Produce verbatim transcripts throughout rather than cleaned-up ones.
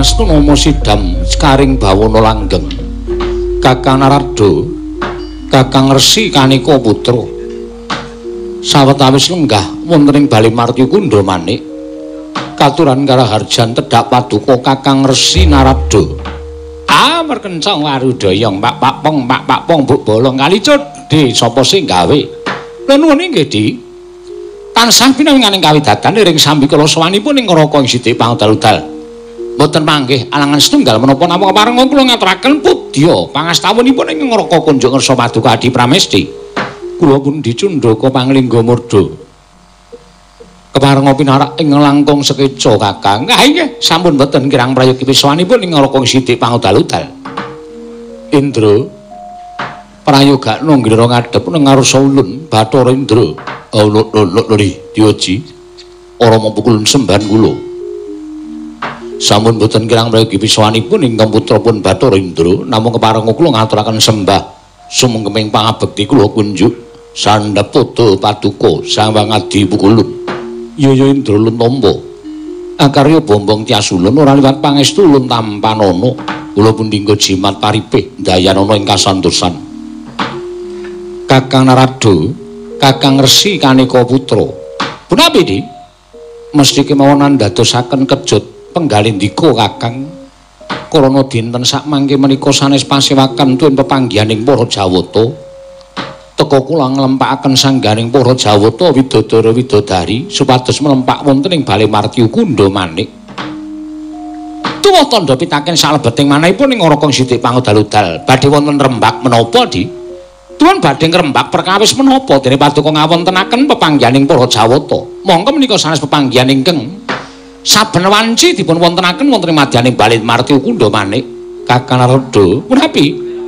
Astu Nomo Sidam Karing Bawana Langgeng Kakang Narada Kakang Resi Kanika Putra sawetawis lenggah wonten ing Bali Martya Kundha Manik katuran karaharjan tedhak paduka Kakang Resi Narada ah merkencang warudaya Pak Pak Pong Pak Pak Pong Mbok Bolong Kalicut di sapa sing gawe lha nuwun nggih Di tansah pinanganing kawidatan ring sambi kala sawanipun ing neraka ing sithik pangdal-dal mboten manggih alangan setunggal menapa namung parenga kula ngaturaken pudya pangastawunipun ing neraka kunjuk ngersa paduka Adi Pramesti kula pun dicundhaka panglingga murda keparenga pinarak ing langkung sekeca Kakang ha nggih sampun mboten kirang prayogi pisawanipun ing neraka ing sithik pangdal-dal Indra prayogakno ngira ngadhep nang ngarsa ulun Bathara Indra oh lho lho lho Dioji ora mempukul sembahan kula sampun boten kirang prayogi pisawanipun ingkang putrapun Bathara Indra namung keparenga kula ngaturaken sembah sumengkeming pangabekti kula kunjuk sandhap pada paduka Sawang Adi Pukulun ya ya Indra Luntomba akarya bombong Tyasulun ora liwat pangestu Ulun Tampanana kula pun dinggo jimat paripih dayanana ing kasantosan Kakang Narada Kakang Resi Kanika Putra punapi Di mesti kemawon ndadosaken kejut penggalindika Kakang krana dinten sak mangke menika sanes pasewakan tuwin pepanggihaning para Jawata teka kula nglempakaken sangganing para Jawata widodara widodari supados mlempak wonten ing Bali Martya Kundha Manik tuwuh tandha pitaken salebeting manahipun ing neraka sithik pangudal-udal badhe wonten rembak menapa Di tuwun badhe ngrembak perkawis menapa dene paduka ngawontenaken pepanggihaning para Jawata monggo menika sanes pepanggihan ingkang saben wanci dipun wontenaken wonten ing madyaning Bali Martya Kundha Manik Kakang Narada punapi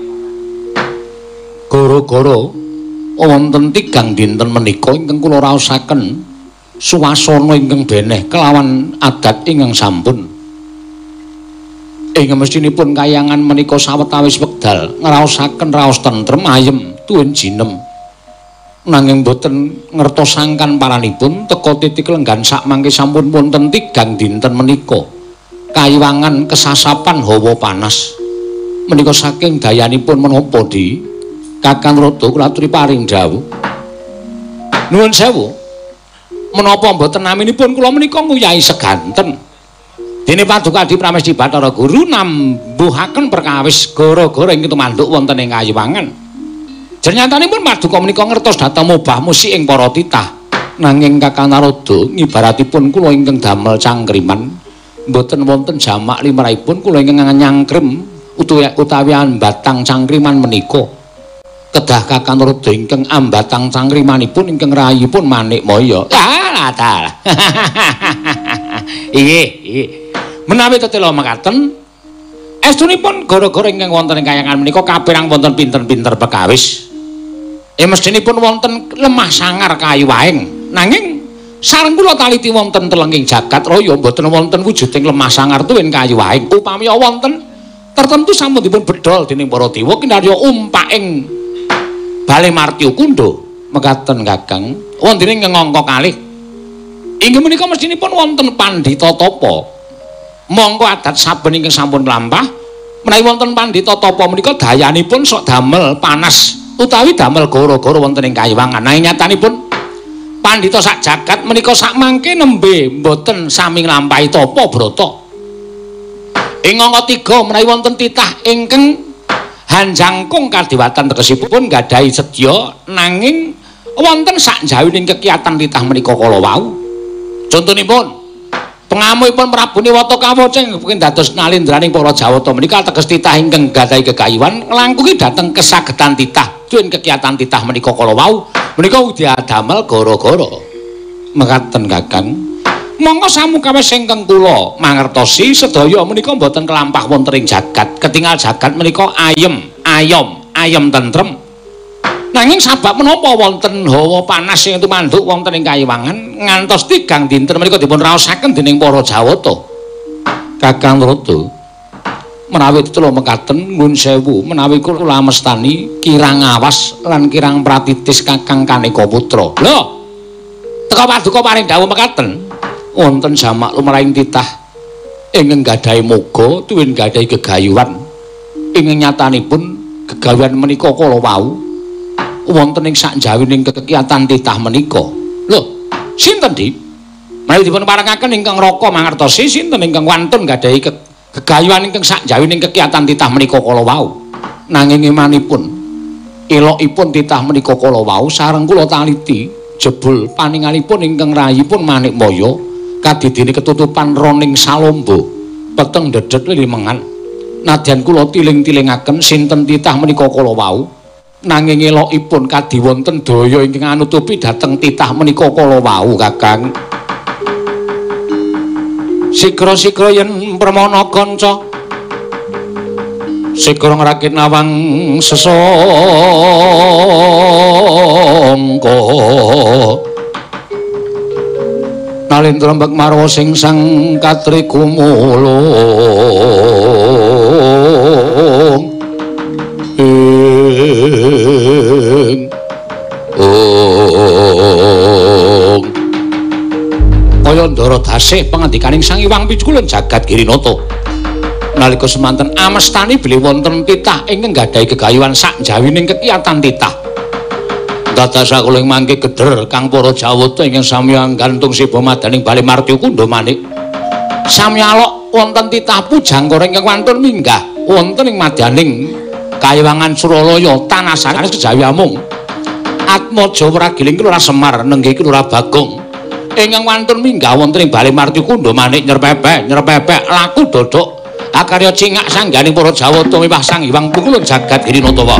gara-gara wonten tigang dinten menika ingkang kula raosaken suwasana ingkang beneh kelawan adat ingkang sampun ing mestinipun kayangan menika sawetawis wekdal ngraosaken raos tentrem ayem tuwin jinem nanging boten ngertosaken paranipun teka titik lenggan sak mangke sampun wonten tigang dinten menika kayiwangan kesasapan hawa panas menika saking dayanipun menapa Di Kakang Narada kula aturi paring dawuh nuwun sewu menapa mboten naminipun kula menika nguyahi seganten dene paduka Adi Pramesti Bathara Guru nambuhaken perkawis gara-gara ing tumanduk wonten ing kayiwangan jenyatanipun paduka menika ngertos dhateng mubah musik ing para titah nanging Kakang Narada ngibaratipun kula ingkang damel cangkriman mboten wonten jamak limrahipun kula ingkang nyangkrim utawi utawi ambatang cangkriman menika kedah Kakang Narada ingkang ambatang cangkrimanipun ingkang rayipun Manik Maya ah ta nggih nggih menawi tetela mekaten estunipun gara-gara ingkang wonten ing kayangan menika kapirang wonten pinter-pinter perkawis eh mestinipun wonten lemah sangar kayiwaing nanging sareng kula taliti wonten telenging jagat raya mboten wonten wujuding lemah sangar tuwin kayiwaing upami wonten tertentu sampun dipun bedhol dening para dewa kinarya umpaking Bali Martya Kundha mekaten Kakang wonten ing ngangka kalih inggih menika mestinipun wonten pandhita tapa monggo adat saben ingkang sampun mlampah menawi wonten pandhita tapa menika dayanipun sok damel panas utawi damel gara-gara wonten ing kayiwangan nanging nyatanipun pandhita sak jagat menika sak mangke nembe mboten sami nglampahi tapa brata ing angka tiga menawi wonten titah ingkang hanjangkung kadewatan tegesipun gadahi sedya nanging wonten sak jawining kekiyatan titah menika kala wau contonipun pengamuhipun Prabu Niwata Kawacing mungkin dados nalindraning para Jawata menika teges titah ingkang gadahi kekayuhan nglangkungi dhateng kesagedan titah tuwin kekiyatan titah menika kala wau menika diadamel gara-gara mekaten Kakang monggo samukawis ingkang kula mangertosi sedaya menika mboten kelampah wonten ing jagat ketingal jagat menika ayem ayom ayem tentrem nanging sabab menapa wonten hawa panas sing tumanduk wonten ing kayiwangan ngantos tigang dinten menika dipun raosaken dening para Jawata Kakang Narada menawi tetela mekaten nuwun sewu menawi kula mestani kirang awas lan kirang pratitis Kakang Kanika Putra lho teka paduka paring dawuh mekaten wonten jamak lumrahing titah ingkang gadhahi moga tuwin gadhahi gegayuhan ingkang nyatanipun gegayuhan menika kala wau wonten ing sakjawining kekiyatan titah menika. Lho, sinten Di? Menawi dipun parengaken ingkang Raka mangertosi sinten ingkang wantun gadhahi ke gegayuhan ingkang sakjawining kekiyatan titah menika kala wau. Nanging imanipun elokipun titah menika kala wau sareng kula taliti jebul paningalipun ingkang rayipun Manikmaya kadidene ketutupan roning salomba peteng dedet lilimengan. Nadyan kula tiling-tilingaken sinten titah menika kala wau nanging elokipun kadhi wonten daya ingkang anutupi dhateng titah menika kala wau Kakang. Sigra-sigra yen permana kanca sigra ngrakit nawang sesangka nalendra mbek marwa sing sang katri kumulung ing ong kaya ndara dasih pangandikaning Sang Hyang Piculun jagat Girinata nalika semanten amestani bilih wonten titah ingkang gadhahi gegayuhan sakjawining kekiyatan titah dados kula ing mangke gedher kang para Jawata ingkang sami gantung siba madaning Bali Martya Kundha manik sami alok wonten titah pujangkara ingkang wantun minggah wonten ing madyaning Kayiwangan Suralaya tanah sanes kejawi amung Atmaja Wragiling Kelurahan Semar nenggih Kelurahan Bagong ingkang wantun minggah wonten ing Bali Martya Kundha manik nyerpepek nyerpepek laku dodok akarya cingak sangganing para Jawata miwah Sang Hyang Piculun jagat Girinata wa.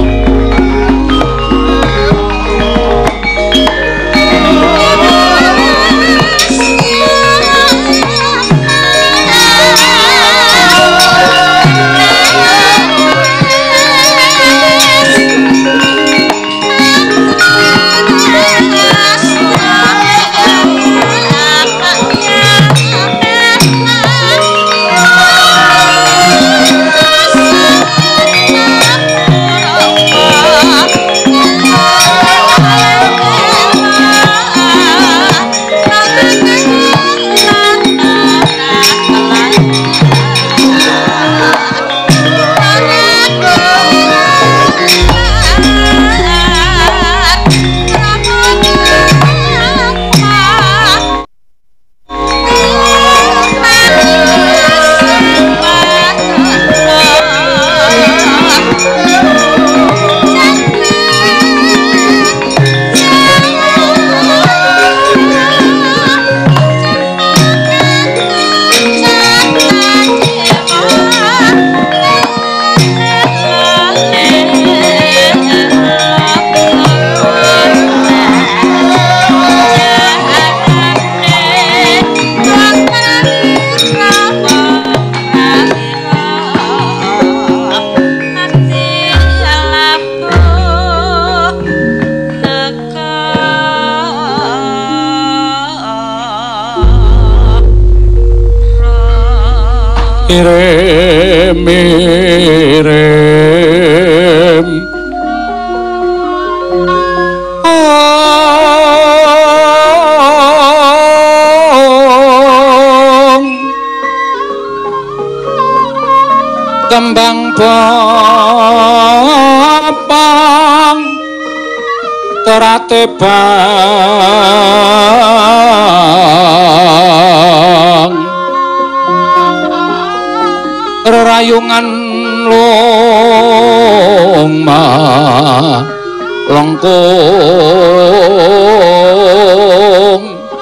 Mirem mirem Om Kembang papang terate bang rayungan loma lengkung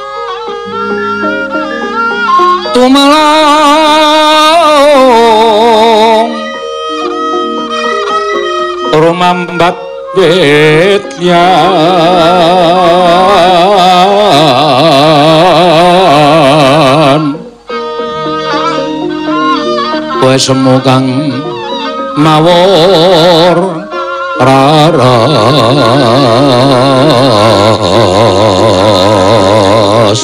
tumelang rumambat betlian kowe semu kang mawur raras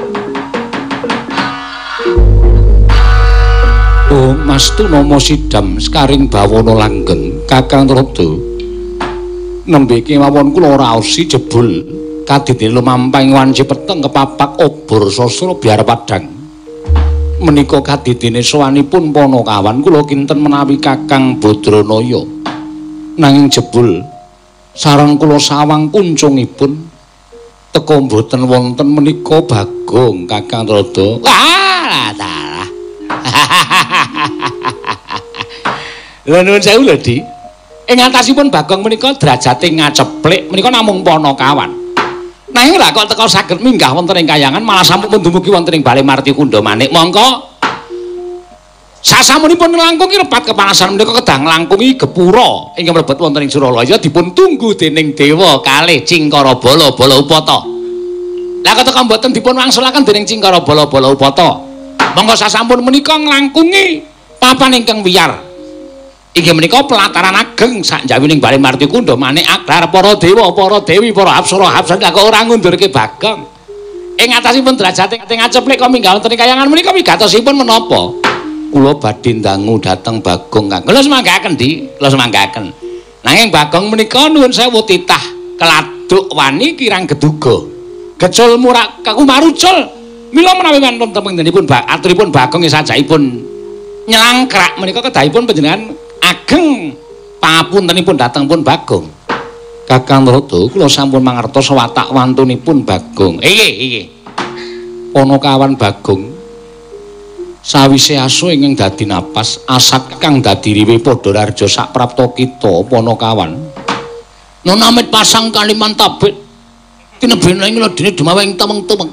oh mastu nomo sidam sekaring bawana langgeng kakang Trada nembe kemawon kula raosi jebul kadidene lumampahing wanci peteng kepapak obor sastra biar padang menika kadidine sowanipun Panakawan kula kinten menawi Kakang Badranaya. Nanging jebul sareng kula sawang kuncungipun teka mboten wonten menika Bagong Kakang Rada. Wah, dalah. Lha nuwun sewu lho, Di. Ing atasipun Bagong menika derajate ngaceplik menika namung Panakawan. Nanging lha kok teka saged minggah wonten ing Kayangan malah sampun dumugi wonten ing Bale Marti Kunda Manik. Mongko sasamunipun langkung repat kepanasan menika kedang langkungi gepura ingkang mlebet wonten ing Suralaya dipun tunggu dening dewa kalih Cingkara Bala Bala Upata. Lah kok teka mboten dipun wangsulaken dening Cingkara Bala Bala Upata. Monggo sasampun menika nglangkungi papan ingkang wiyar. Inggih menika pelataran ageng sak njawining Bale Marti Kunda Manik aglar para dewa, para dewi, para apsara hapsan kok ora ngundurke Bagong. Ing atasipun derajate ngaceplik kok minggah wonten ing Kayangan menika wigatosipun menapa? Kula badhe ndangu dhateng Bagong Kang. Kula semanggaken, Di, kula semanggaken. Nanging Bagong menika nuwun sewu titah keladuk wani kirang geduga. Gecul murak kakumarucul. Mila menawi wonten tenggenipun aturipun Bagong sajaipun nyelangkrak menika kedahipun panjenengan ageng pangapuntenipun dhateng pun Bagong. Kakang Rada kula sampun mangertos watak wantunipun Bagong. Iki, iki. Panakawan Bagong sawise aso ingkang dadi napas asat kang dadi riwe padha raja sak prapta kita Panakawan. Nona amit pasang kaliman tabit kinebena ing ledene dumawing temeng-temeng.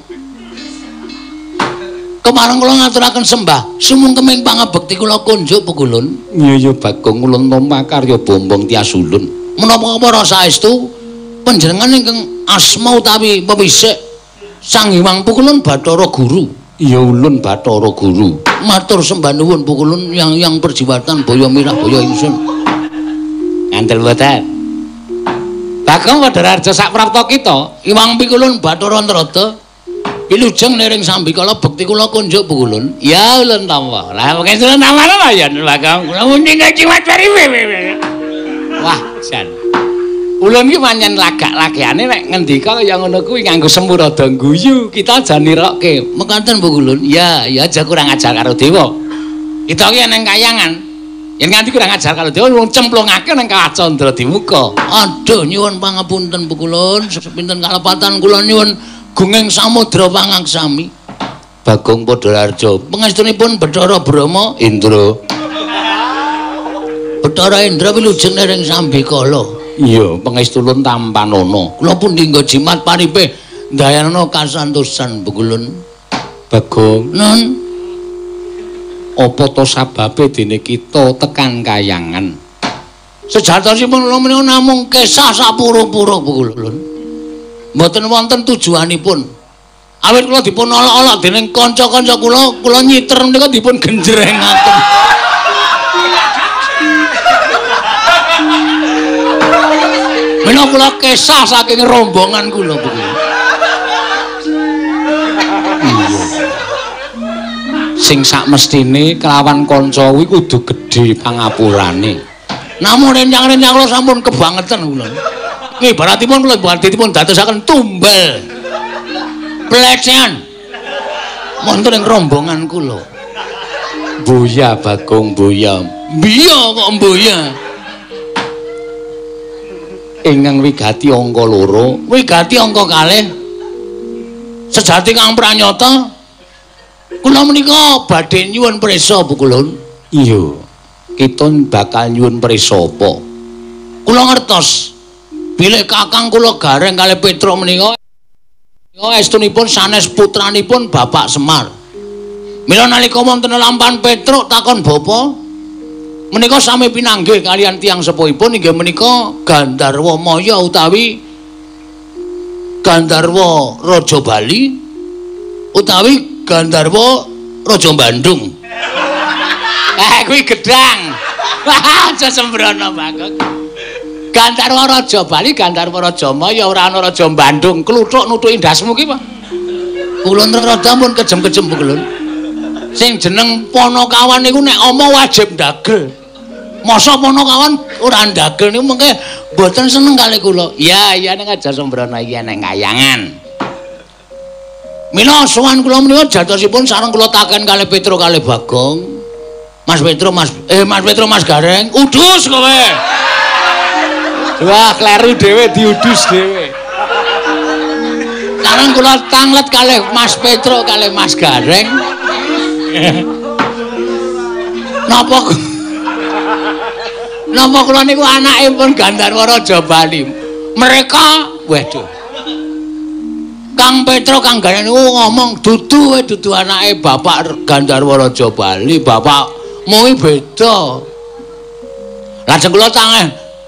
Kemareng kula ngaturaken sembah sumungkeming pangabekti kula kunjuk Pukulun. Iya ya Bagong ulun tampa karya bombong tias ulun. Menapa para saestu panjenengan ingkang asma utawi pewisik Sang Hyang Pukulun Bathara Guru. Iya ulun Bathara Guru. Matur sembah nuwun Pukulun yang yang perjiwatan boyo mirah boyo ingsun. Ngandel mboten. Bagong padha raja sak prapta kita, Hyang Pukulun Bathara Antarada. Wilujeng nering sambikala bekti kula kunjuk Pukulun. Ya ulun tampa. Lah mengke ulun tampa lho ya Bagong. Kula muni ciwat bari. Wah, jan. Ulun ki pancen lagak-lagane nek ngendika kaya ngono kuwi nganggo semurada guyu, kita aja nirokke. Mekaten Pukulun. Ya, ya aja kurang ajar karo dewa. Kita ki nang Kayangan. Yen nganti kurang ajar karo dewa wong cemplungake nang Kacandra Dimuka. Aduh nyuwun pangapunten Pukulun, sepinten kalepatan kula nyuwun gunging samudra pangaksami. Bagong Padhararja Pangestunipun Bathara Brahma Indra. Bathara Indra wilujeng nering sambikala. Iya, pangestulun tampanana. Kula pun dinggo jimat paripe ndayana kasantosan Pukulun. Bagong, Nun, apa to sababe dene kita tekan Kayangan? sejatosipun kula menika namung kesah sapura-pura Pukulun. Mboten wonten tujuanipun. Awit kula dipun olok-olok dening kanca-kanca kula, kula nyiter menika dipun genjrengaken. Menika kula kesah saking rombongan kula Pukulun. Iya. Sing sakmestine kelawan kanca kuwi kudu gedhe pangapurane. Namun rencang-rencang kula sampun kebangetan kula. Ngibaratipun kula ibaratipun dadosaken tumbal. Pelecehan. Wonten ing rombongan kula. Boya Bagong boya. Biya kok mboya. Ingkang wigati angka loro, Wigati angka kalih. Sejati kang pranyata kula menika badhe nyuwun prisa Pukulun. iya. Kita bakal nyuwun prisa apa? Kula ngertos bilih kakang kula Gareng kalih Petruk menika estunipun sanes putranipun Bapak Semar. Mila nalika wonten lampahan Petruk takon bapa menika sami pinanggih kalian tiyang sepuhipun inggih menika Gandharwa Maya utawi Gandharwa Raja Bali utawi Gandharwa Raja Bandung. Eh kuwi gedang. Aja sembrono Bagong. Gandharwa Raja Bali, Gandharwa Raja Maya ora ana Raja Bandung. Kluthuk nutuki ndasmu ki, Pak. Kula rada pun kejem-kejem Pukulun. Sing jeneng Panakawan niku nek omong wajib ndagel. Masa Panakawan ora ndagel niku mengke mboten seneng kali kula. Ya, iya nek aja sembrono iki nek Kayangan. Mila sowan kula menika jatosipun sareng kula taken kalih Petro kalih Bagong. Mas Petro, Mas eh Mas Petro Mas Gareng, udus kowe. Wah, kleru dhewe diudus dhewe. Sareng kula tanglet kalih Mas Petro kalih Mas Gareng. Napa Napa kula niku anakipun Gandharwa Raja Bali. Mereka, waduh. Kang Petro Kang Gareng niku ngomong dudu wae dudu anake Bapak Gandharwa Raja Bali, bapakmu iki beda. Lajeng kula tangan.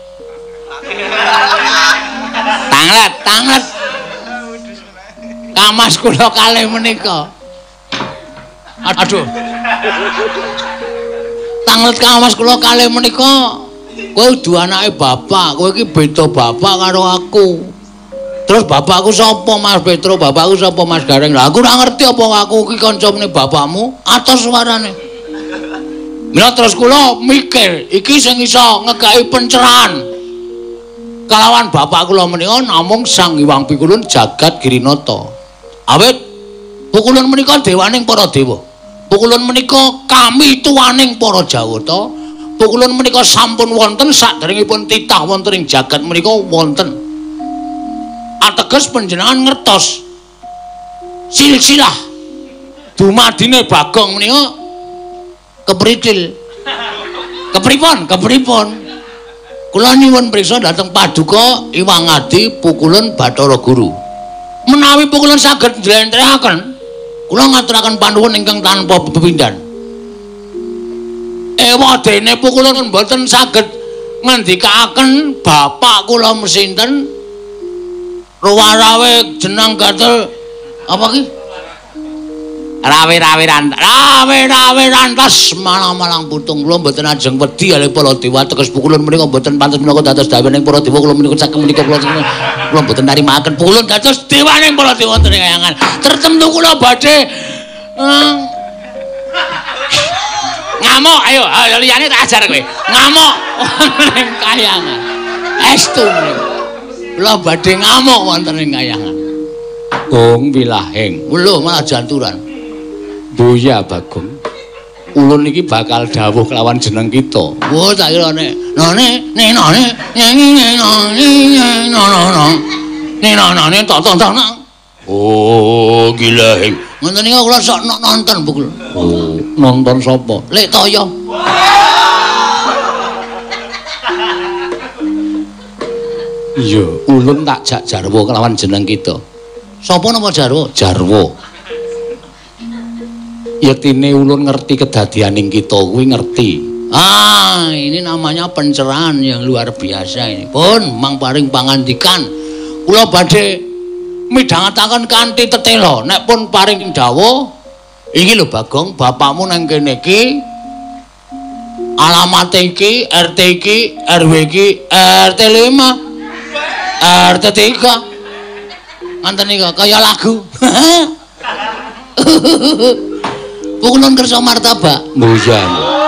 Tanglet, tanglet. Kamas kula kalih menika. Aduh. Tanglet kamas kula kalih menika. Kowe dudu anake bapak, kowe iki beda bapak karo aku. Terus bapakku sapa Mas Petro, bapakku sapa Mas Gareng. Lah aku ora ngerti apa aku iki kancane bapakmu atos suarane. Mila terus kula mikir, iki sing iso ngekaki pencerahan kalawan bapak kula menika namung Sang Hyang Pikulun Jagat Girinata. Awit pukulun menika dewaning para dewa. Pukulun menika kami tuwaning para Jawata. Pukulun menika sampun wonten saderengipun titah wonten ing jagat menika wonten. Ateges panjenengan ngertos silsilah dumadine Bagong menika kepritil. Kepripun? Kepripun? Kula nyuwun priksa dhateng Paduka Iwang Adi Pukulun Bathara Guru. Menawi pukulun saged njlentrehaken, kula ngaturaken panuwun ingkang tanpa pepindhan. Ewadene pukulun mboten saged ngendikaken bapak kula mesinten ruwarawe jeneng gatel apa ki? Rawe-rawe rantas, rawe-rawe rantas malang-malang putung kula mboten ajeng wedi kalih para dewa teges pukulun menika mboten pantes menika dados dawaning para dewa kula menika saking menika kula kula mboten narimaken pukulun dados dewaning para dewa wonten ing kayangan. Tertentu kula badhe uh, ngamuk ayo, ayo liyane tak ajar kowe. Ngamuk wonten ing kayangan. Estu menika. Kula badhe ngamuk wonten ing kayangan. Gong wilahing. Lho malah janturan. Boya Bagong. Ulun iki bakal dawuh kelawan jeneng kita. Oh tak kira nek none nenone nyanyi nenone nono. Nenone tok tok tok. Oh gilahing. Ngoten niku kula sok nonton bukul. Oh, nonton sapa? Lek Toyo. Iya, ulun tak jak jarwo kelawan jeneng kita. Sapa napa jarwo? Jarwo. Yektine ulun ngerti kedadianing kita kuwi ngerti. Ah, ini namanya pencerahan yang luar biasa ini. Pun mang paring pangandikan. Kula badhe midhangetaken kanthi tetela nek pun paring dawuh iki lho Bagong, bapakmu nang kene iki alamat iki, R T iki, R W iki, R T lima, R T tiga. Ngoten niku kaya lagu. Pukulun kersa martabak. Mbuyan.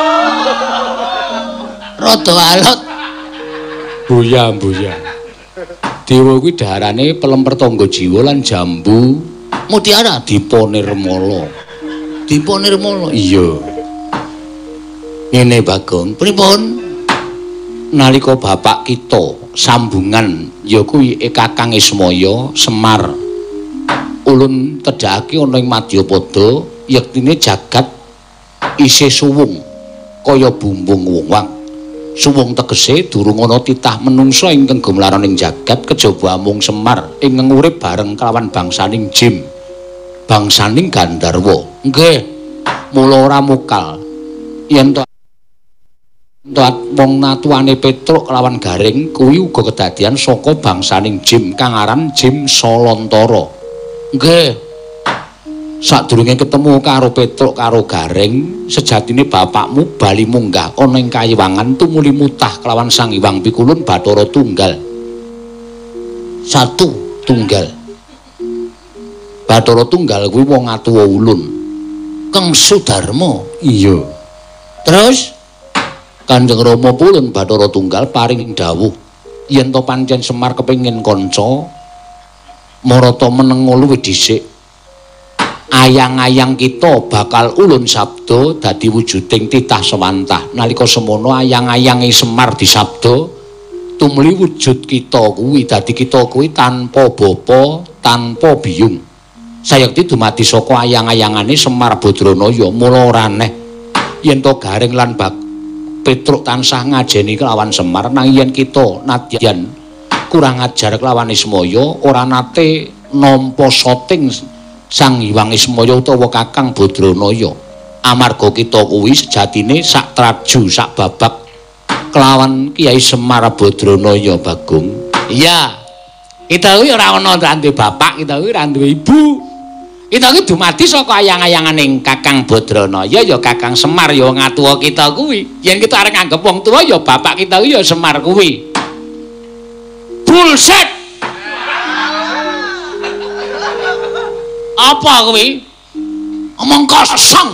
Rada alot. Buyam, buyam. Dewa kuwi daharane pelemper tangga jiwa lan jambu mutiara Dipa Nirmala. Dipa Nirmala. Iya. Ngene Bagong, pripun? Nalika bapak kita sambungan ya kuwi Kakang Ismaya Semar ulun tedhakake ana ing Madyapada yektine jagat isih suwung kaya bumbung wong-wang. Suwung tegese durung ana titah menungsa ingkang gumlaran ing jagat kejaba mung Semar ingkang urip bareng kelawan bangsaning Jim, bangsaning Gandharwa. Nggih, mula ora mukal yen to wong natuane Petruk kelawan Gareng kuwi uga kedadian saka bangsaning Jim kang aran Jim Salantara. Nggih. Sadurunge ketemu karo Petruk karo Gareng, sejatine bapakmu bali munggah ana ing kayiwangan tumuli mutah kelawan Sang Hyang Pikulun Bathara Tunggal. Satu tunggal. Bathara Tunggal kuwi wong atuwa ulun. Kang Sudarma. Iya. Terus Kanjeng Rama Pulun Bathara Tunggal paring dawuh yen to pancen Semar kepengin kanca marata meneng luwih dhisik. ayang-ayang kita bakal ulun sabda dadi wujuding titah sewantah. Nalika semono ayang-ayange Semar disabda tumuli wujud kita kuwi dadi kita kuwi tanpa bapa, tanpa biyung. Sayekti dumadi saka ayang-ayangane Semar Badranaya, mula ora aneh yen to Garing lan Bak Petruk tansah ngajeni kelawan Semar, nanging yen kita nadyan kurang ajar kelawan Ismaya ora nate nampa soting Sang Hyang Ismaya utawa Kakang Badranaya. Amarga kita kuwi sejatine sak traju sak babak kelawan Kyai Semar Badranaya Bagong. Iya. Kita kuwi ora ana duwe bapak, kita kuwi ora duwe ibu. Kita kuwi dumadi saka ayang-ayanganing Kakang Badranaya ya Kakang Semar ya wong atuwa kita kuwi. Yen kita arep nganggep wong tuwa ya bapak kita kuwi ya Semar kuwi. Bullshit. Apa kuwi? Omong kosong.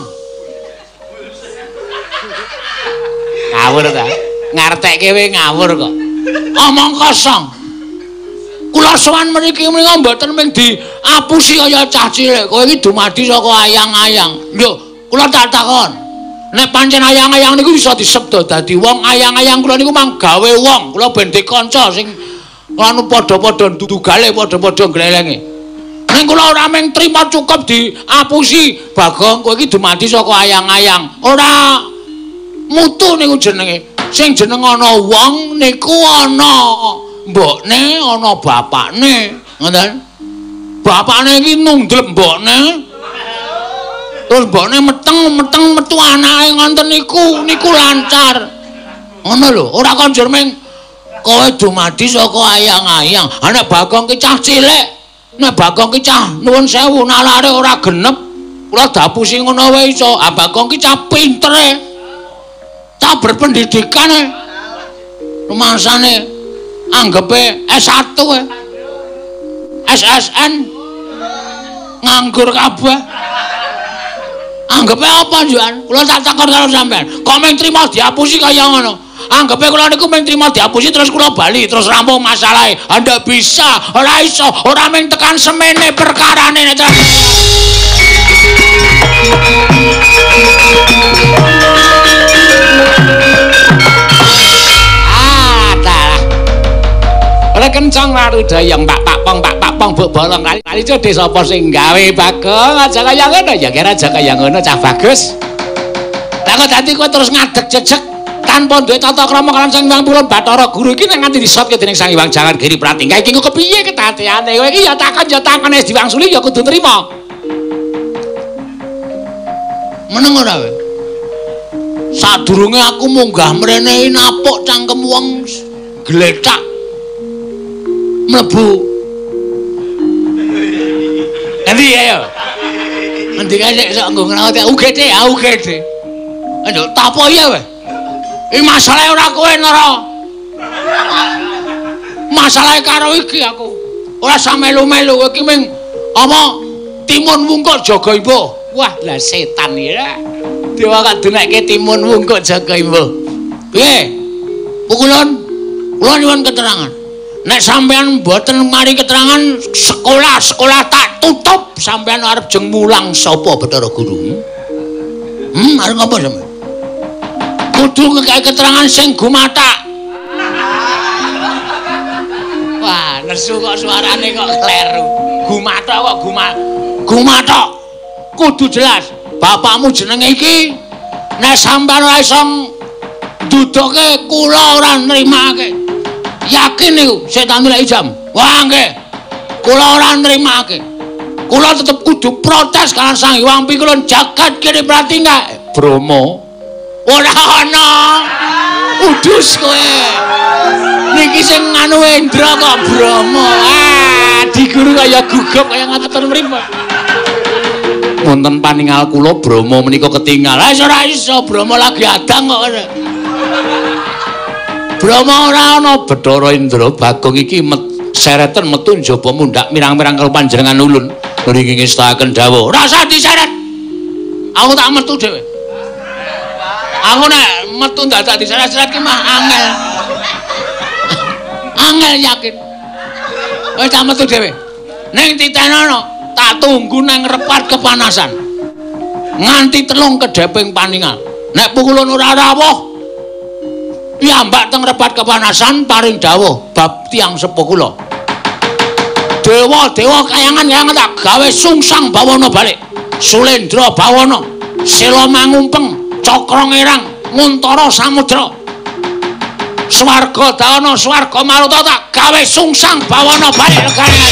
Ngawur ta? Ngartekke kowe ngawur kok. Omong kosong. Kula sowan mriki menika mboten mung diapusi kaya cah cilik. Kowe iki dumadi saka ayang-ayang. Lho, kula tak takon. Nek pancen ayang-ayang niku bisa disebda dadi wong, ayang-ayang kula niku mang gawe wong. Kula ben kanca sing anu padha-padha ndugale, padha-padha glelenge. Ning kula ora mung trima cukup diapusi, Bagong kowe iki dumadi saka ayang-ayang. Ora mutu niku jenenge. Sing jeneng ana wong niku ana mbokne, ana bapakne, ngoten. Bapakne iki nundlep mbokne. Terus mbokne meteng-meteng metu anake ngoten niku, niku lancar. Ngono lho, ora konjur mung kowe dumadi saka ayang-ayang. Ana Bagong ki cah cilik. Nek Bagong ki cah nuwun sewu nalare ora genep. Kula dapusi ngono wae iso. Ah Bagong ki cah pintere. Cah berpendidikan. Rumangsane anggepe S satu e. S S N nganggur kabeh. Anggepe apa njuan? Kula tak takon karo sampean. Kok mung trima diapusi kaya ngono? Anggepe kula niku mung trima diapusi terus kula bali terus rampung masalahe. Anda bisa, ora iso, ora mung tekan semene perkarane nek. Ah, dah. Ora kencang marudayang Pak Pak Pong Pak Pak Pong Buk Bolong kali kali cedhe sapa sing gawe Bagong aja kaya ngono ya kira aja kaya ngono cah bagus. Lah kok dadi kowe terus ngadeg jejeg tanpa duwe tata krama kan Sang Hyang Purun Bathara Guru iki nek nganti disotke dening Sang Hyang Jangan Giri Pratingga iki kok kepiye kedadeane kowe iki ya takon ya takon wis diwangsuli ya kudu trima. Meneng ora kowe? Sadurunge aku munggah mrene napuk cangkem wong gletak mlebu. Endi ayo? Endi kae sok nggo ngrawote U G D, U G D. Aduh, tapo iya kowe? Iki masalahe ora kowe nara. Masalahe karo iki aku. Ora samelu-melu kowe iki ming apa timun wungkuk jaga imbuh. Wah, lah setan ya. Dewa kok denekke timun wungkuk jaga imbuh. Piye? Pukulun. Kula nyuwun keterangan. Nek sampean mboten mari keterangan sekolah-sekolah tak tutup, sampean arep jeng mulang sapa Bathara Guru? Hmm, arep ngapa sampean? Kudu ngekek keterangan sing gumathak. Wah, nesu kok suarane kok kleru. Gumathak kok gumathak. Gumathak. Kudu jelas. Bapakmu jenenge iki. Nek sampean ora iso duduke kula ora nrimake. Yakin niku setan milih jam. Wah nggih. Kula ora nrimake. Kula tetep kudu protes kalian Sang Hyang Pikulun Jagat Giri Pratingga. Bromo. Ora ana. Udus kowe. Niki sing anu Endra kok Bromo. Ah, di guru kaya gugup kaya ngaten mripo. Wonten paningal kula Bromo menika ketingal. Ah ora iso Bromo lagi adang kok. Bromo ora ana Bathara Indra Bagong iki met, sereten metu njaba mundhak mirang-mirang karo panjenengan ulun. Mriki ngestaken dawuh. Ora usah diseret. Aku tak metu dhewe. Aku nek metu dadak diseret-seret ki mah angel. Angel yakin. Wis tak metu dhewe. Ning titenono tak tunggu nang repat kepanasan. Nganti telung kedeping paningal. Nek pukulun ora rawuh, ya mbak teng repat kepanasan paring dawuh bab tiang sepuh kula. Dewa-dewa kayangan yang tak gawe sungsang bawana balik. Sulendra bawana, Sela mangumpeng, Cakra ngerang, Nguntara samudra. Swarga dawana, swarga maruta tak gawe sungsang bawana balik negara.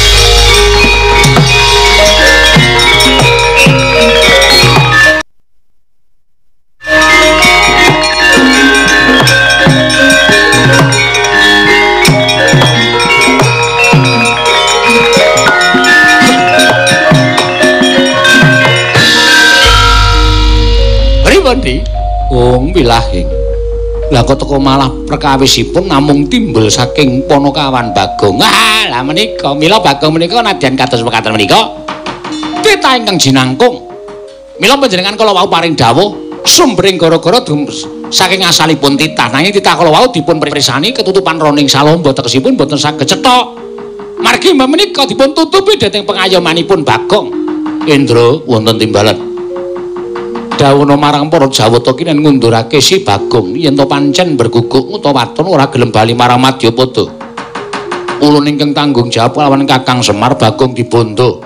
Pribadi, wong wilahing. Lah kok teko malah perkawisipun namung timbul saking Ponokawan Bagong. Ah, lah menika mila Bagong menika nadyan kados mekaten menika. Tita ingkang jinangkung. Mila panjenengan kala wau paring dawuh sumbering gara-gara saking asalipun titah. Nanging titah kala wau dipun prisani ketutupan roning salomba tegesipun boten saged cetha. Margi mbah menika dipun tutupi dhateng pengayomanipun Bagong. Indra wonten timbalan. Dawono marang para Jawata kinen ngundurake si Bagong yen to pancen berguguk utawa waton ora gelem bali marang Madyapada. Ulun ingkang tanggung jawab lawan Kakang Semar Bagong dibondo.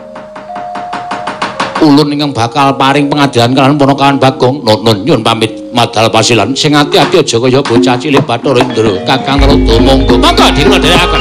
Ulun ingkang bakal paring pengadilan kalian Ponokawan Bagong. Nun nyun pamit madal pasilan sing ati-ati aja kaya bocah cilik Bathara Indra. Kakang Rada monggo monggo dirundhakaken.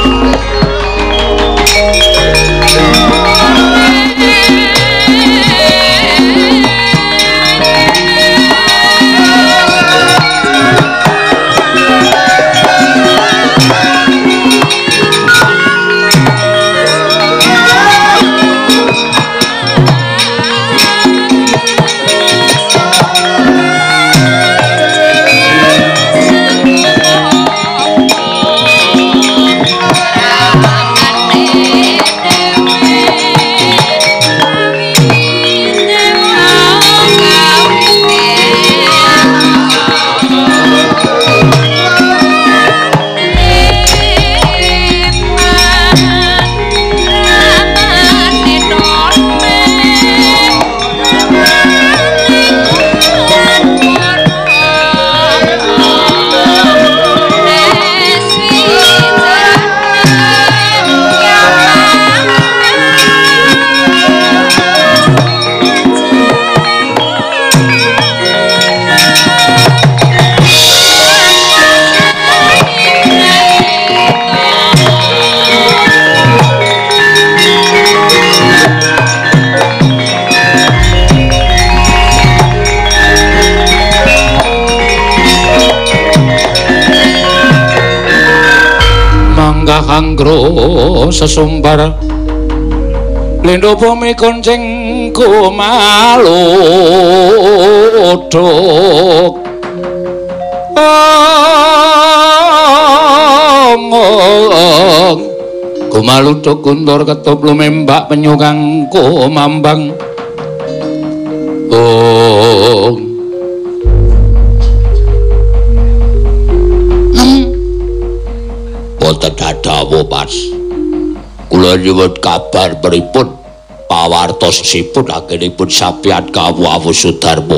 Anggro sesumbar lendo bumi konceng kumaluduk ong kumaluduk kundur ketup lumembak penyukang kumambang ong boten dadawa Mas. Kula nyuwun kabar pripun pawartosipun anggenipun sampeyan kawuwu Sudarma.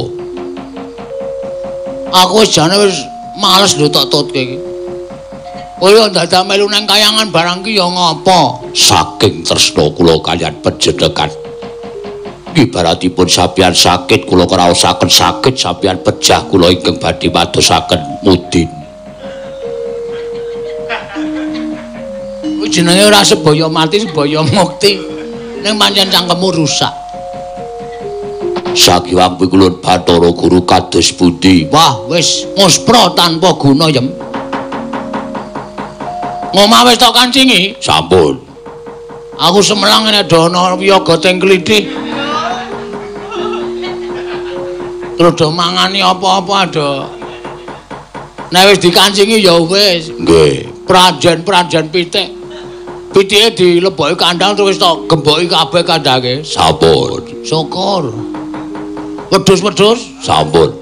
Aku wis jane wis males lho tok tutke iki. Kaya dadak melu nang kayangan barang ki ya ngapa? Saking tresna kula kaliyan panjenengan. Ibaratipun sampeyan sakit kula kraosaken sakit sampeyan pejah kula ingkang badhe madosaken mudin. Jenenge ora sebaya mati sebaya mukti ning pancen cangkemmu rusak. Sakiwang pikulun Bathara Guru kados pundi? Wah, wis muspra tanpa guna yem. Ngomah wis tok kancingi? Sampun. Aku semelang nek ana wiyaga teng klithik. Terus do mangani apa-apa do. Nek wis dikancingi ya wis. Nggih. Pranjen-pranjen pitik. Pitike dileboki kandang terus tok gemboki kabeh kandange. Sampun. Syukur. Wedhus-wedhus? Sampun.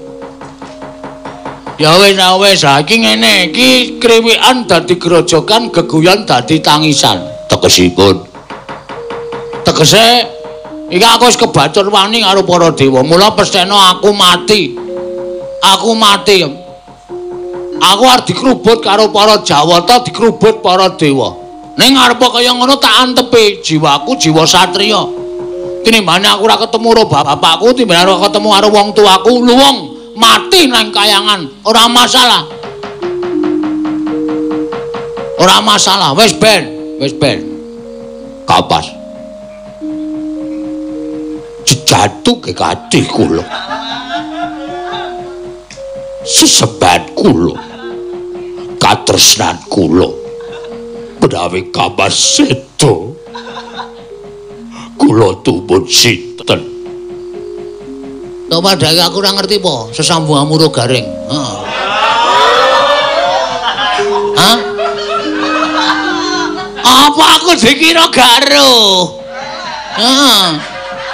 Ya wis wis iki ngene iki kriwikan dadi grojokan, geguyon dadi tangisan. Tegesipun. Tegese Iki aku wis kebacut wani karo para dewa. Mula pesthena aku mati. Aku mati. Aku arep dikrubut karo para Jawata, dikrubut para dewa. Ning arepa kaya ngono tak antepi jiwaku jiwa satriya. Tinimbane aku ora ketemu karo bapakku, timbane ora ketemu karo wong tuaku, luwung mati nang kayangan. Ora masalah. Ora masalah. Wis ben, wis ben. Kapas. Jatuh ke kadih kula. Sesebat kula. Katresnan kula. Menawi kabar sedo. Kula tumpun sinten. Tok padake aku ora ngerti po, sesambungan muro garing. Heeh. Hah? Apa aku dikira garuh? Heeh.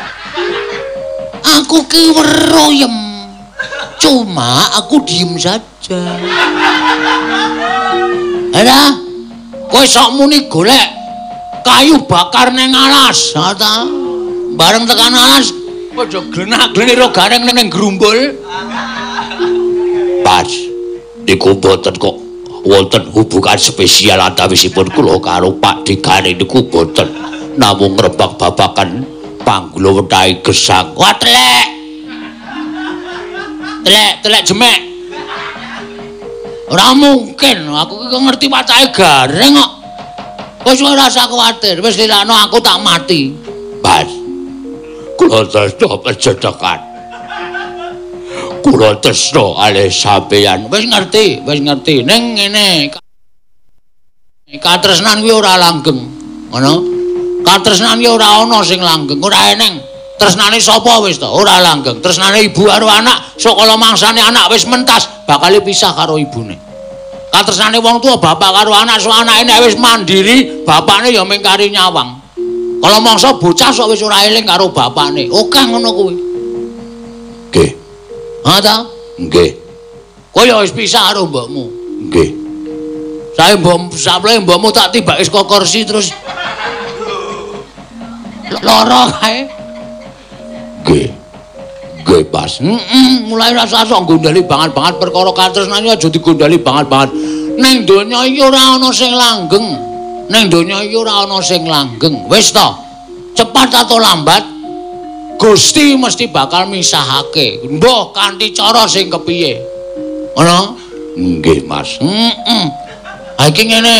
Aku ki weroyem. Cuma aku diem saja. Ada? Kowe sok muni golek kayu bakar neng alas, ta? Bareng tekan alas, aja glenak-glenik ro gareng neng grumbul. Pas niku boten kok wonten hubungan spesial antawisipun kula karo Pak Digane niku boten. Namung ngrebak babakan panggula wetahe gesang. Wah telek. Telek, telek jemek. Ora mungkin, aku ki ngerti watahe gareng kok. Wis ora usah kuwatir, wis dilakno aku tak mati. Bas. Kula tresna pejedekan. Kula tresna alih sampeyan. Wis ngerti, wis ngerti. Ning ngene. Katresnan kuwi ora langgeng. Ngono? Katresnan ki ora ana sing langgeng, ora eneng. Tresnane sapa wis to? Ora langgeng. Tresnane ibu karo anak, saka mangsane anak wis mentas, bakal pisah karo ibune. Katresnane wong tua bapak karo anak, so anake nek wis mandiri, bapakne ya mingkari nyawang. Kala mangsa bocah sok wis ora eling karo bapakne. Oke ngono kuwi. Nggih. Ha ta? Nggih. Kowe ya wis pisah karo mbokmu. Nggih. Sae mbok saple mbokmu tak tibake saka kursi terus lara kae. Nggih. Nggih, Pas. Heeh, mulai rasa sok gondali banget-banget perkara katresnane aja digondali banget-banget. Ning donya iki ora ana sing langgeng. Ning donya iki ora ana sing langgeng. Wis to. Cepat atau lambat Gusti mesti bakal misahake. Mbah kanthi cara sing kepiye. Ngono? Nggih, Mas. Heeh. Ha iki ngene.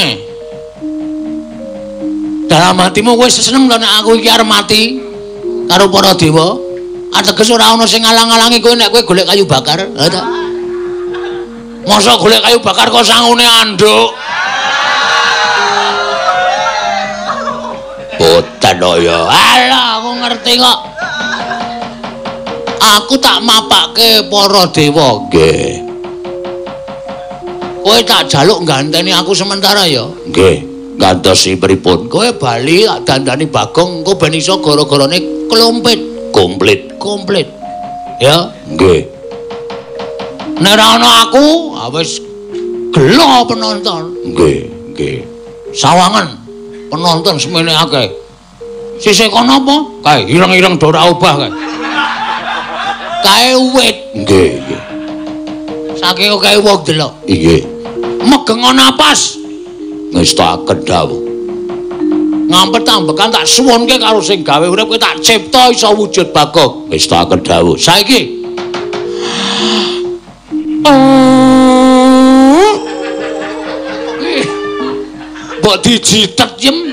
Dalam hatimu kowe seneng to nek aku iki arep mati karo para dewa? Ateges ora ana sing ngalang-alangi kowe nek kowe golek kayu bakar, ha ta? Masa golek kayu bakar kok sangune anduk? Boten ya. Alah, aku ngerti kok. Aku tak mapake para dewa, nggih. Kowe tak jaluk ganteni aku sementara ya? Nggih. Gantosi pripun? Kowe bali tak dandani Bagong, engko ben iso gara-garane klompit. Komplit, komplit. Ya, nggih. Nek ora ana aku, wis gelo penonton. Nggih, nggih. Sawangan penonton semene akeh. Sisih kono apa? Kae ireng-ireng do ora obah kae. Kae wit. Nggih, nggih. Saking kae wong delok. Nggih. Megeng napas. Wis tak kendhawuh. Ngampet tambekan tak suwunke karo sing gawe urip kowe tak cipta iso wujud Bagong. Wis tak kendhawuh. Saiki mbok dijitet yem.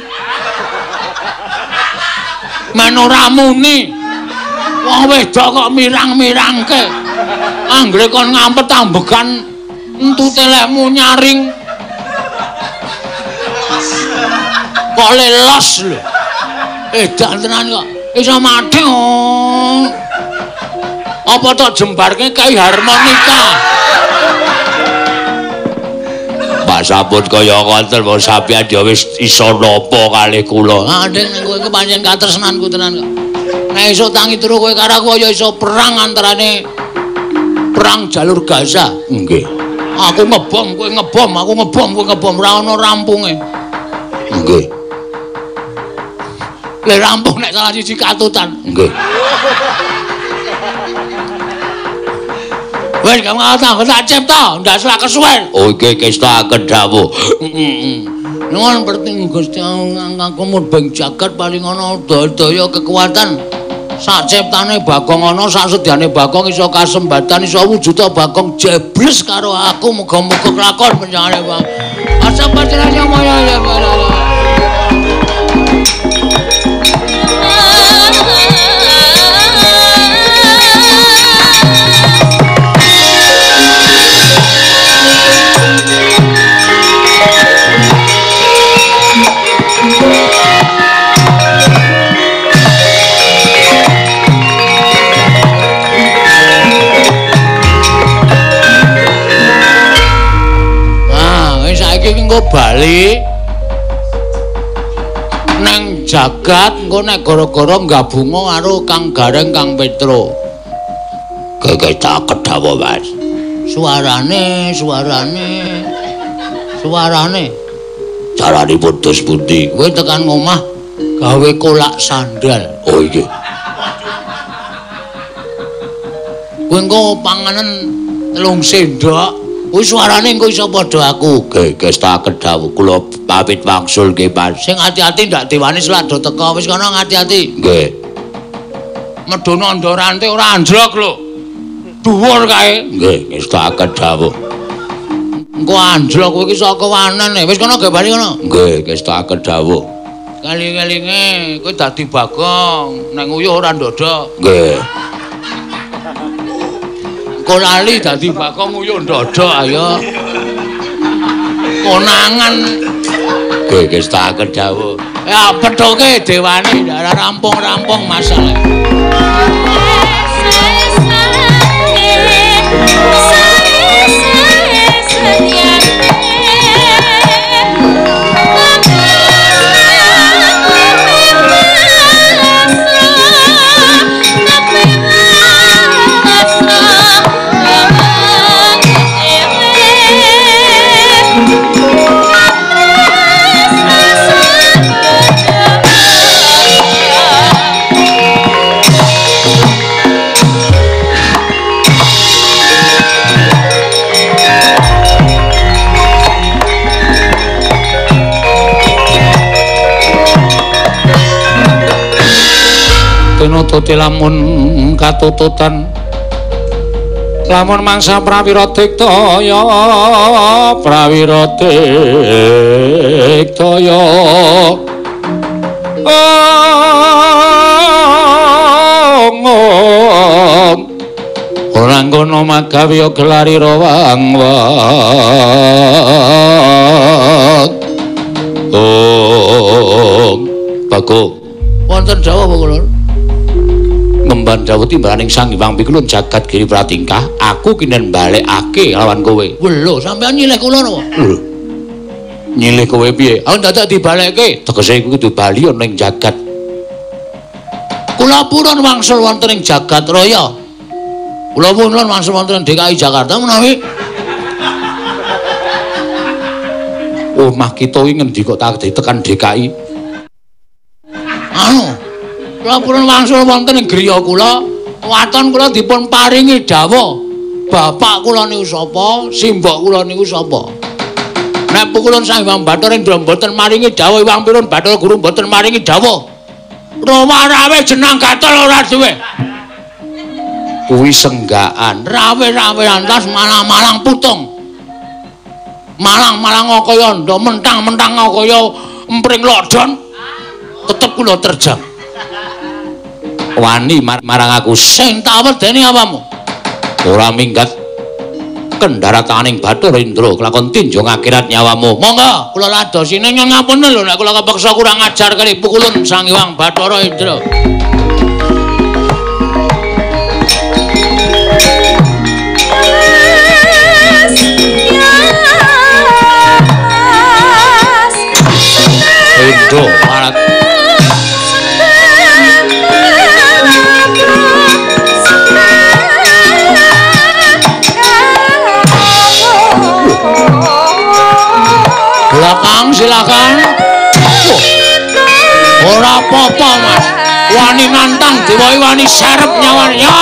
Men ora muni. Wong wedok kok mirang-mirangke. Anggere kon ngampet tambekan entu telekmu nyaring. Kok lelos lho. Edan tenan kok. Iso mati. Apa tok jembarke kai harmonika. Pak sampun kaya ngoten wong sampeyan ya wis iso napa kalih kula. Ha ning kowe iki pancen katresnanku tenan kok. Nek iso tangi turu kowe karo aku ya iso perang antarane perang jalur Gaza. Nggih. Aku ngebom, kowe ngebom, aku ngebom, kowe ngebom, ora ana rampunge. Nggih. Lah rampung nek salah siji katutan. Nggih. Wes kamu ngata tak cipta, ndak salah kesuwen. Oh iki kestaken dawuh. Heeh. Nuwun perting Gusti ngaku murbeng jagat paling ana daya kekuatan. Sak ciptane Bagong ana, sak sedyane Bagong iso kasembatan iso wujuda Bagong jebles karo aku muga-muga kelakon panjenengane Bang. Asa panjenengan moyo ya. Engko bali nang jagat engko nek gara-gara gabunga karo Kang Gareng Kang Petro. Keke tak kedhawa, Mas. Suarane, suarane. Suarane. Caranipun dos pundi? Kowe tekan ngomah gawe kolak sandal. Oh iya. Kowe engko panganan telung sendok. Kuwi suarane engko iso padha aku. Nggih, kestaken dawuh kula pamit wangsul nggih, Mas. Sing ati-ati ndak diwani selado teka wis kono ngati-ati. Nggih. Medhono ndorante ora anjlok lho. Dhuwur kae. Nggih, kestaken dawuh. Engko anjlok kowe iki saka wanen. Wis kono ge bali kono. Nggih, kestaken dawuh. Kali-kalinge kowe dadi Bagong, nek nguyuh ora ndodok. Nggih. Kok lali dadi Bagong nguyuh ndodok ayo. Konangan. Nggih, kestaken dawuh. Ya pethoke dewane ora rampung-rampung masalah. Pinututi lamun katututan lamun mangsa prawira diktaya prawira diktaya ngong ora ngono magawe gelari rawang oh Bagong wonten Jawa apa kula Memban Jawa timbaning Sang Hyang Pikulun jagat Giri Pratingkah, aku kinen balekake lawan kowe. Lho, sampean nyilih kula napa? Lho. Nyilih kowe piye? Aku dadak dibalekke. Tegese iku kudu bali ana ing jagat. Kula purun wangsul wonten ing jagat raya. Kula purun wangsul wonten ing D K I Jakarta menawi omah kita iki ngendi kok tak tekan D K I? Anu kula purun wangsul wonten ing griya kula, waton kula dipun paringi dawuh. Bapak kula niku sapa, simbok kula niku sapa. Nek pukulun Sang Hyang Bathara Indra mboten maringi dawuh, Hyang Pirun Bathara Guru mboten maringi dawuh. Rama rawe jeneng gatel ora duwe. Kuwi senggaan, rawe-rawe antas malang-malang putung. Malang-malang kaya ndo mentang-mentang kaya empring lodon. Tetep kula terjang. Wani mar marang aku sing tak wedeni apamu ora minggat kendarataning Bathara Indra kelakon tinjung akhirat nyawamu monggo kula ladosine nyuwun ngapunten lho nek kula kepeksa kurang ajar kali pukulun Sang Hyang Bathara Indra. Indra marat silakan. Oh, ora apa-apa Mas wani nantang dewa wani serep nyawanya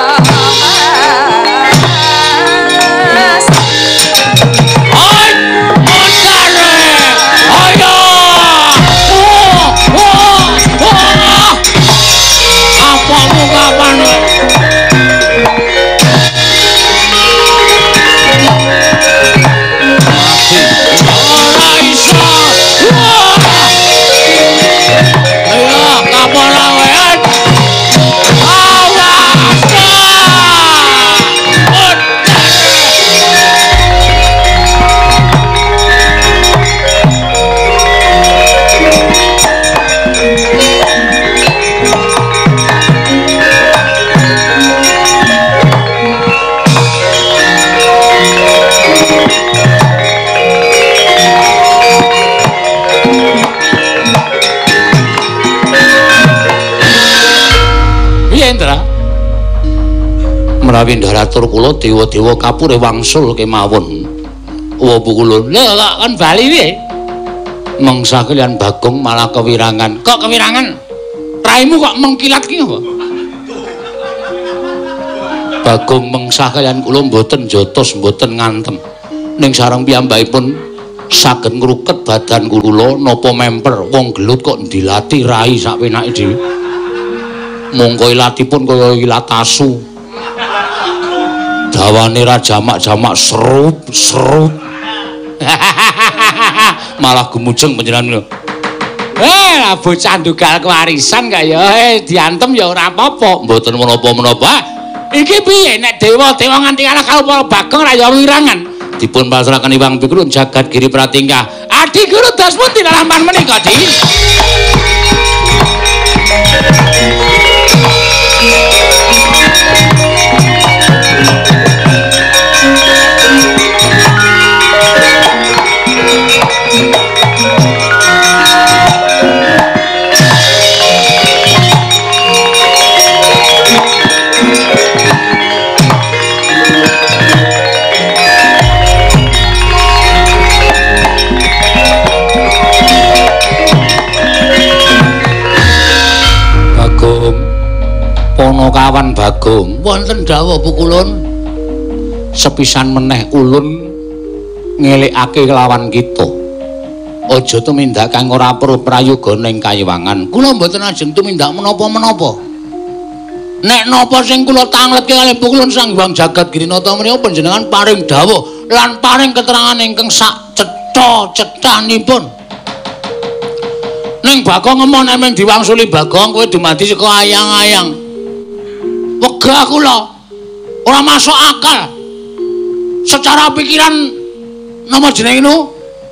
oi mondare ayo oh oh oh apamu kapan menawi ndaratur kula dewa-dewa kapure wangsul kemawon. Wa Bu kula. Lha kok kan bali piye? Mangsa kalian Bagong malah kewirangan. Kok kewirangan? Raimu kok mengkilat ki apa? Bagong mangsa kalian kula mboten jotos mboten ngantem. Ning sareng piyambakipun saged ngruket badan kula napa memper wong gelut kok dilatih rai sakwenake dhewe. Mongko ilatipun kaya ilat asu. Dawane ra jamak-jamak serup serup. Malah gumujeng panjenengan. Eh, lah bocah ndugal kewarisan kaya eh diantem ya ora apa-apa. Mboten menapa-menapa. Iki piye nek dewa-dewa nganti kalah karo para Bagong ra ya wirangan. Dipun pasrahaken Iwang Pikulun jagat Giri Pratingkah. Adi Guru Dasmun tinampan menika, Di. Kawan Bagong wonten dawuh pukulun sepisan meneh ulun ngelikake kelawan kita aja tumindak kang ora perlu prayoga ning kayiwangan kula mboten ajeng tumindak menapa-menapa nek napa sing kula tangletke kalih pukulun Sang Hyang Jagat Girinata menika panjenengan paring dawuh lan paring keterangan ingkang sak cetha-cethanipun ning Bagong ngemon emeng diwangsuli Bagong kowe dumadi saka ayang-ayang wegah kula ora masuk akal secara pikiran nama jeneng itu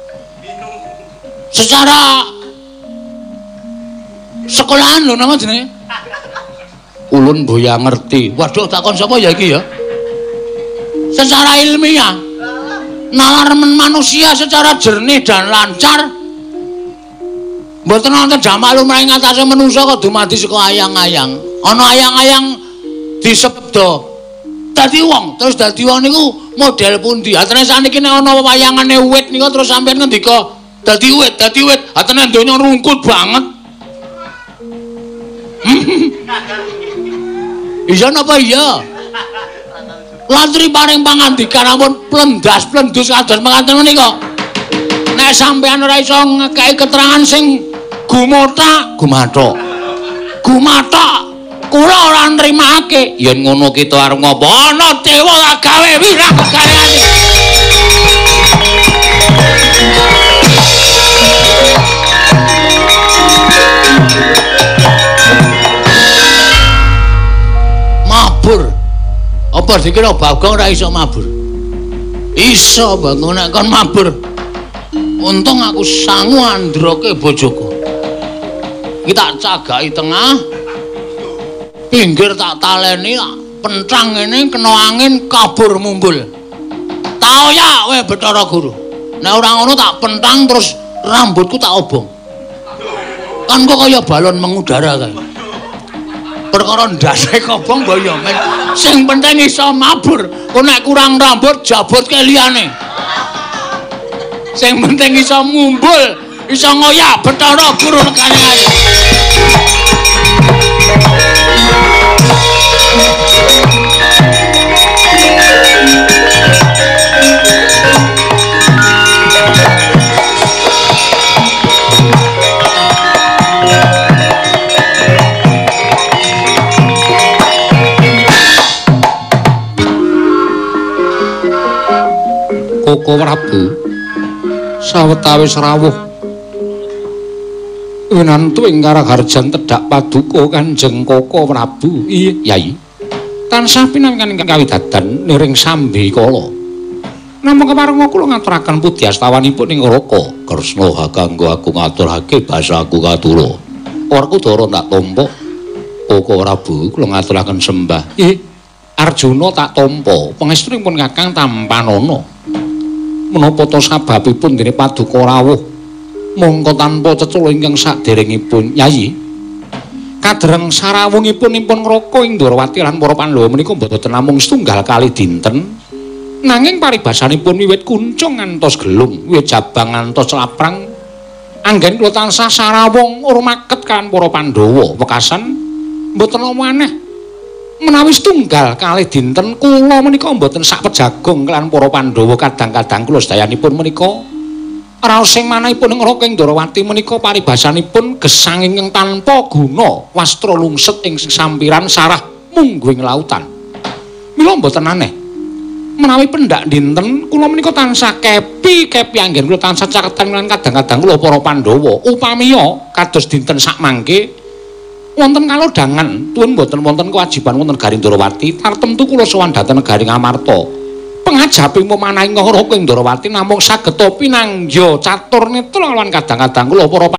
secara sekolahan lho nama jeneng ulun boya ngerti waduh takon sapa ya iki ya secara ilmiah nalar manusia secara jernih dan lancar mboten wonten jamak lumrahing atase manungsa kok dumadi saka ayang-ayang ana ayang-ayang disebda dadi wong terus dadi wong niku model pundi atene saniki nek ana wayangane wit niku terus sampeyan ngendika dadi wit dadi wit atene donya rungkut banget iya napa iya lantri paring pangandikan ampun plendas plendus kados mekaten menika nek sampeyan ora iso ngekeki keterangan sing gumata gumathok gumathok kula ora nrimake yen ngono kita arep ngopo ana dewa tak gawe wirang karyane mabur apa dikira Bagong ora iso mabur iso Bagong nek kon mabur untung aku sangu androke bojoku kita cagaki tengah pinggir tak taleni pentang ini kena angin kabur mumbul tau ya weh Bathara Guru nek ora ngono tak pentang terus rambutku tak obong kan kok kaya balon mengudara kae perkara ndase kobong boyo men sing penting iso mabur kok nek kurang rambut jabut ke liyane sing penting iso mumbul iso ngoyak Bathara Guru nekane ae Koko Prabu sawetawis rawuh winantu ing karaharjan tedhak paduka Kanjeng Koko Prabu. Iya, Yai. Tansah pinangan ingkang kawidadan niring sambi kala. Namung keparenga kula ngaturaken pudyastawanipun ing Raka Kresna kanggo aku ngaturake basa aku katula. Werkudara tak tampa. Koko Prabu kula ngaturaken sembah. Ih, Arjuna tak tampa. Pangestunipun Kakang Tampanana. Menapa to sababipun dene paduka rawuh mongko tanpa cecula ingkang saderengipun Yayi kadereng sarawungipun ipun ngraka ing Ndrawati lan para Pandhawa menika boten namung setunggal kali dinten nanging paribasanipun wiwit kuncung ngantos gelung wiwit jabang ngantos laprang anggen kula tansah sarawung rumaket kan para Pandhawa wekasan mboten aneh menawi setunggal kalih dinten kula menika mboten sak pejagong kelan para Pandhawa kadang-kadang kula sedayanipun menika raos sing manahipun ngraka ing Ndrawati menika paribasanipun gesang ingkang tanpa guna wastra lungset ing sampiran sarah mungguing lautan. Mila mboten aneh menawi pendak dinten kula menika tansah kepi kepi anggen kula tansah caketan lan kadang-kadang kula para Pandhawa upamiya kados dinten sak mangke wonten kalodhangan tuwun boten wonten kewajiban wonten negari Ndrawati tartemtu kula sowan dhateng negari Ngamarta pangajaping pemanahing ngraka ing Ndrawati namung saged pinangja catur netra lan kadang-kadang kula para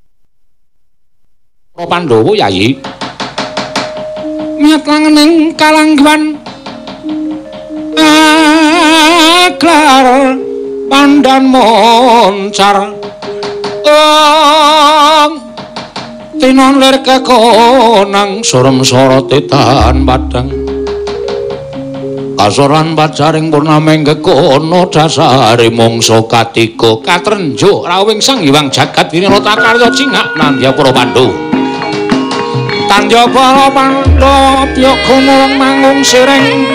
para Pandhawa Yayi miat langening kalangguan aglar pandan moncar ong tinon lir kekonang sorem sorote tahan padang kasoran pacaring purnameng kekono dasari mongso katiga katrenjo rawing sang hyang jagat winara takarya cingak nandya para Pandhawa tandya para Pandhawa pyoga nulung mangung sireng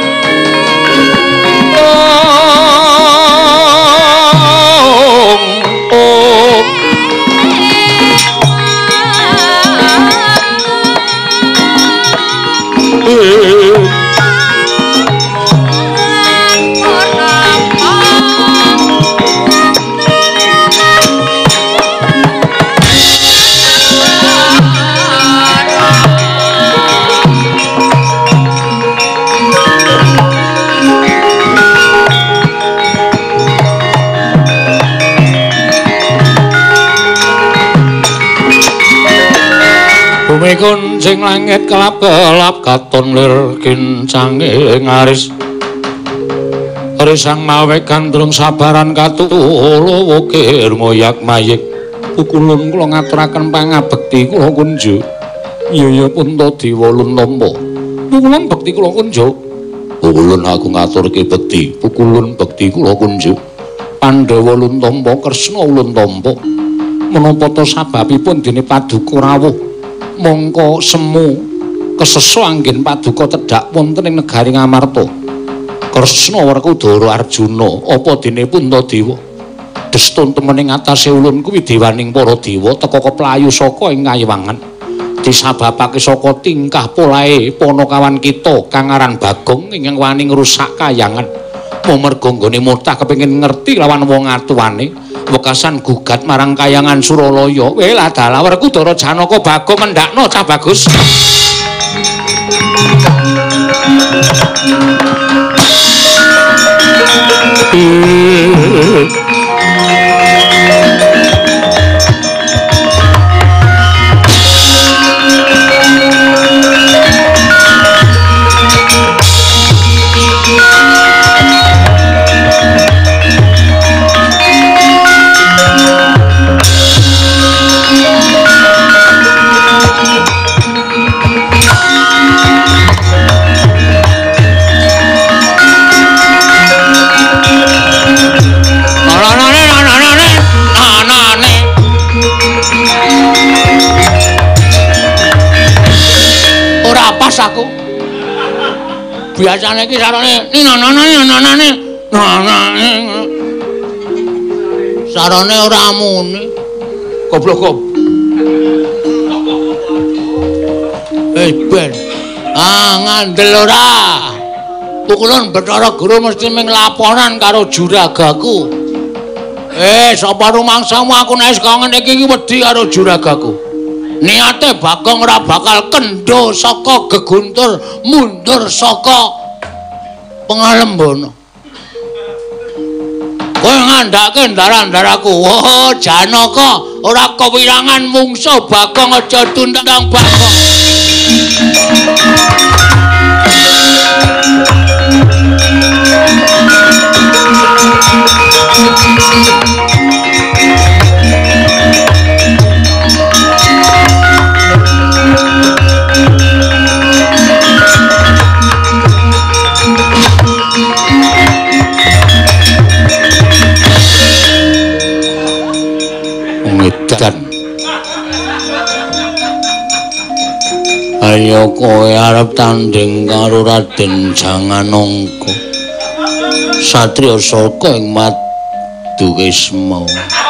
bumi kuncing langit kelap-kelap katon lir kincange ngaris risang mawe gandrung sabaran katulo wukir moyak mayik pukulun kula ngaturaken pangabekti kula kunjuk iya Puntadewa Luntompa pukulun bekti kula kunjuk pukulun aku ngaturke bekti pukulun bekti kula kunjuk Pandhawa Luntompa Kresna Luntompa menapa to sababipun dene paduka rawuh mongko semu keseso anggen paduka tedhak wonten ing negari Ngamarta Kresna Werkudara Arjuna apa dene Puntadewa destun temening atase ulun kuwi dewaning para dewa teka keplayu saka ing kayiwangan disababake saka tingkah polahe panakawan kita kang aran Bagong ingkang wani ngrusak kayangan merga nggone murtah kepengin ngerti lawan wong atuwane wekasan gugat marang kayangan Suralaya. Welah dalah Werkudara Janaka Bagong mendakno cah bagus. biasane iki sarane ninanane nanane nanane sarane ora muni goblok kok eh ben ah ngandel ora pukulun Bathara Guru mesti ming laporan karo juragaku eh sapa rumangsamu aku nek kangen iki wedi karo juragaku niate Bagong ora bakal kendho saka geguntur mundur saka Pangalembono kowe ngandhake ndara-ndaraku oh Janaka ora kewirangan mungsuh Bagong aja tundang Bagong Medan ayo kowe arep tanding karo Raden Janganangka satriya saka ing Madukisma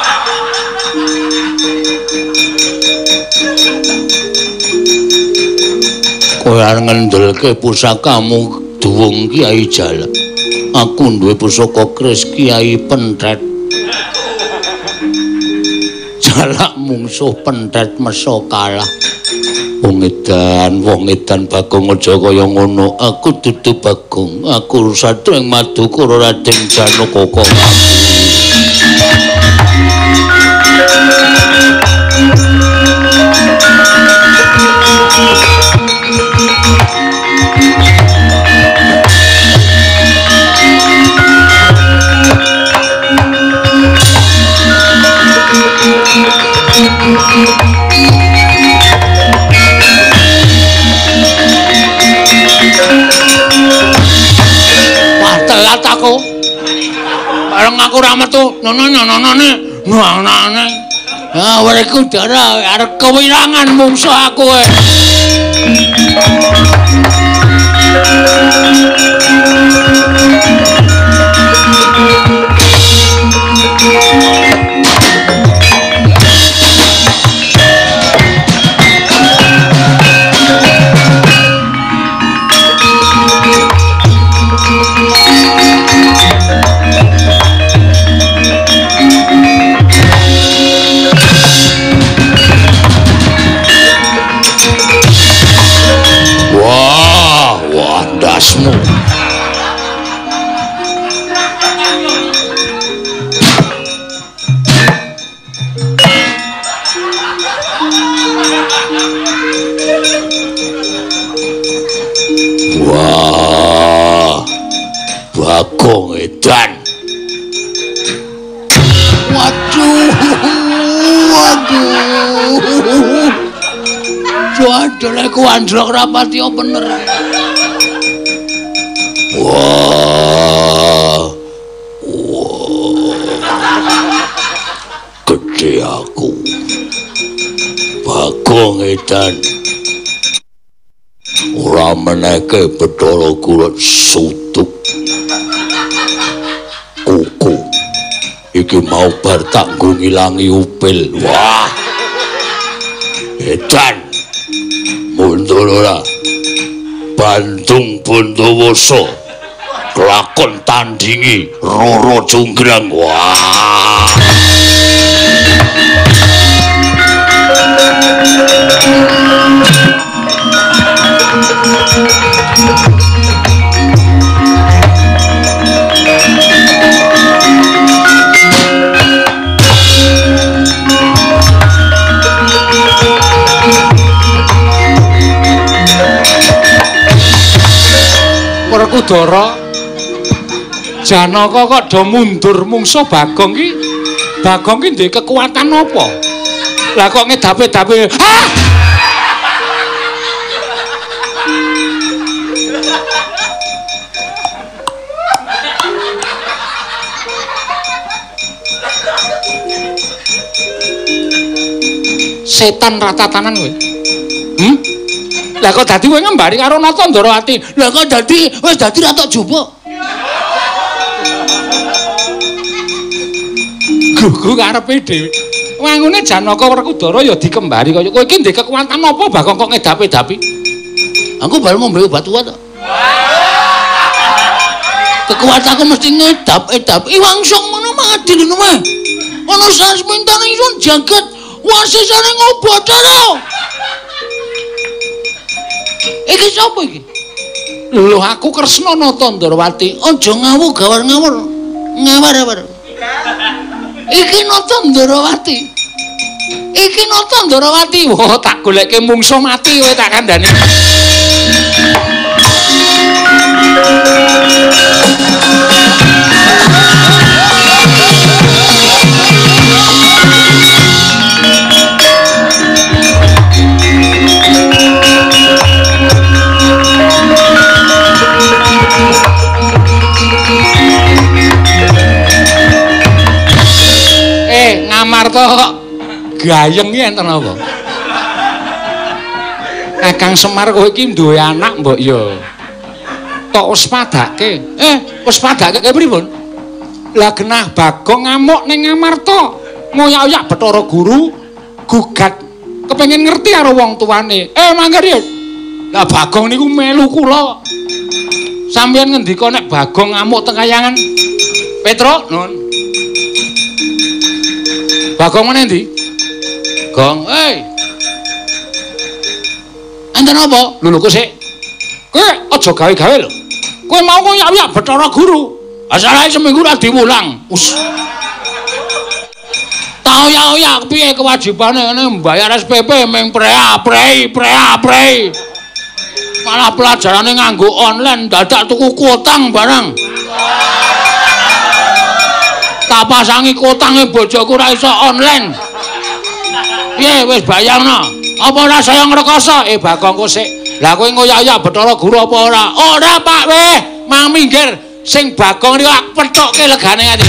kowe arep ngendelke pusakamu duwung Kiai Jalak aku duwe pusaka kris Kiai Pentret Jalak mungsuh Pentret mesa kalah wong edan wong edan Bagong aja kaya ngono aku dudu Bagong aku satria ing Madukara Raden Janaka aku bareng aku ra metu nonone nonone ah wereku dara arep kewirangan mungsuh aku e dasmu wah Bagong edan waduh waduh jadule ku anjlok rapati bener wah, wah, gede aku, Bagong edan, ora meneke Bathara Guru sutuk, kuku, iki mau bar tak nggo ngilangi upil, wah, edan, mundur ora, Bandung Bondowoso. Kelakon tandingi Roro Jonggrang wah Werkudara Janaka kok do mundur mungsuh Bagong ki Bagong ki duwe kekuatan apa lah kok ngedape-dape ah setan ratatanan kowe hmm Lah kok dadi kowe ngembari karo Nata Ndarawati? Lah kok dadi wis dadi rata jupuk. Gugu karepe dhewe. Wangune Janaka Werkudara ya dikembari kaya kowe iki ndek kekuatan apa Bagong kok ngedap-edapi? Aku baru ngombe obat kuat kok. Kekuatanku mesti ngedap-edap. Iwangsung ngono madil ngono mah. Ana sasmintane ingsun jagat wasisane ngobotana. Iki sapa iki? Lho aku Kresna Nata Ndarawati. Aja ngawur gawar-ngawur. Ngawar-ngawur. Iki Nata Ndarawati. Iki Nata Ndarawati. Wah, tak goleke mungsuh mati kowe tak kandhani. Eh, Ngamarta kok gayeng iki enten apa? Kakang Semar kowe iki duwe anak mbok ya. Tok wis padake. Eh, wis padake pripun? Lah genah Bagong ngamuk ning Ngamarta. Ngoyak-oyak Bathara Guru gugat kepengin ngerti karo wong tuane. Eh, mangga ya. Lah Bagong niku melu kula. Sampeyan ngendika nek Bagong ngamuk teng kayangan. Petro, nun. Bagong meneh ndi? Gong, hei. Enten apa? Lho lho kok sik. Kowe aja gawe-gawe lho. Kowe mau ngoyak-oyak Bathara Guru. Asale seminggu ra diwulang. Us. Tau ya-oyak piye kewajibane ngene mbayar S P P meng prea, prei, prea, prei. Malah pelajarane nganggo online, dadak tuku kotang barang. Tak pasangi kotange bojoku ora iso online. Piye wis bayarno? Apa ora saya ngrekoso? Eh Bagong kok sik. Lah kowe ngoyak-oyak Bathara Guru apa ora? Ora Pak weh, mang minggir. Sing Bagong niku ak pethokke legane ati.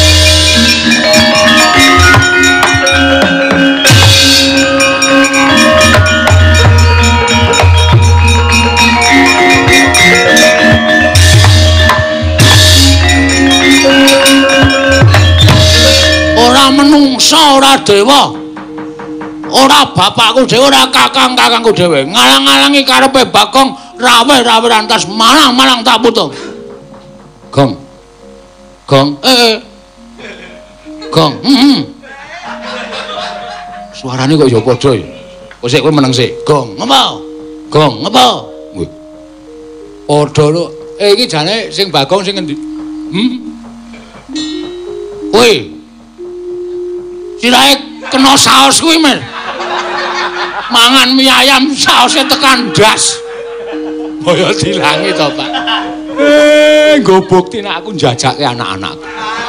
Ora menungsa, ora dewa. Ora bapakku dhewe, ora kakang-kakangku dhewe. Ngalang-alangi karepe Bagong raweh-raweh rantas malang-malang tak putung. Gong. Gong. Eh. eh. Gong. Heeh. Suarane kok ya padha ya. Kok sik kowe meneng sik. Gong. Ngapa? Gong. Ngapa? Wih. Padha lho. Eh iki jane sing Bagong sing endi? Hmm. Woi. Sirahe kena saos kuwi, Mas. Mangan mie ayam saose tekan das. Kaya dilangi to, Pak. Eh, nggo bukti nek aku njajake anak-anakku.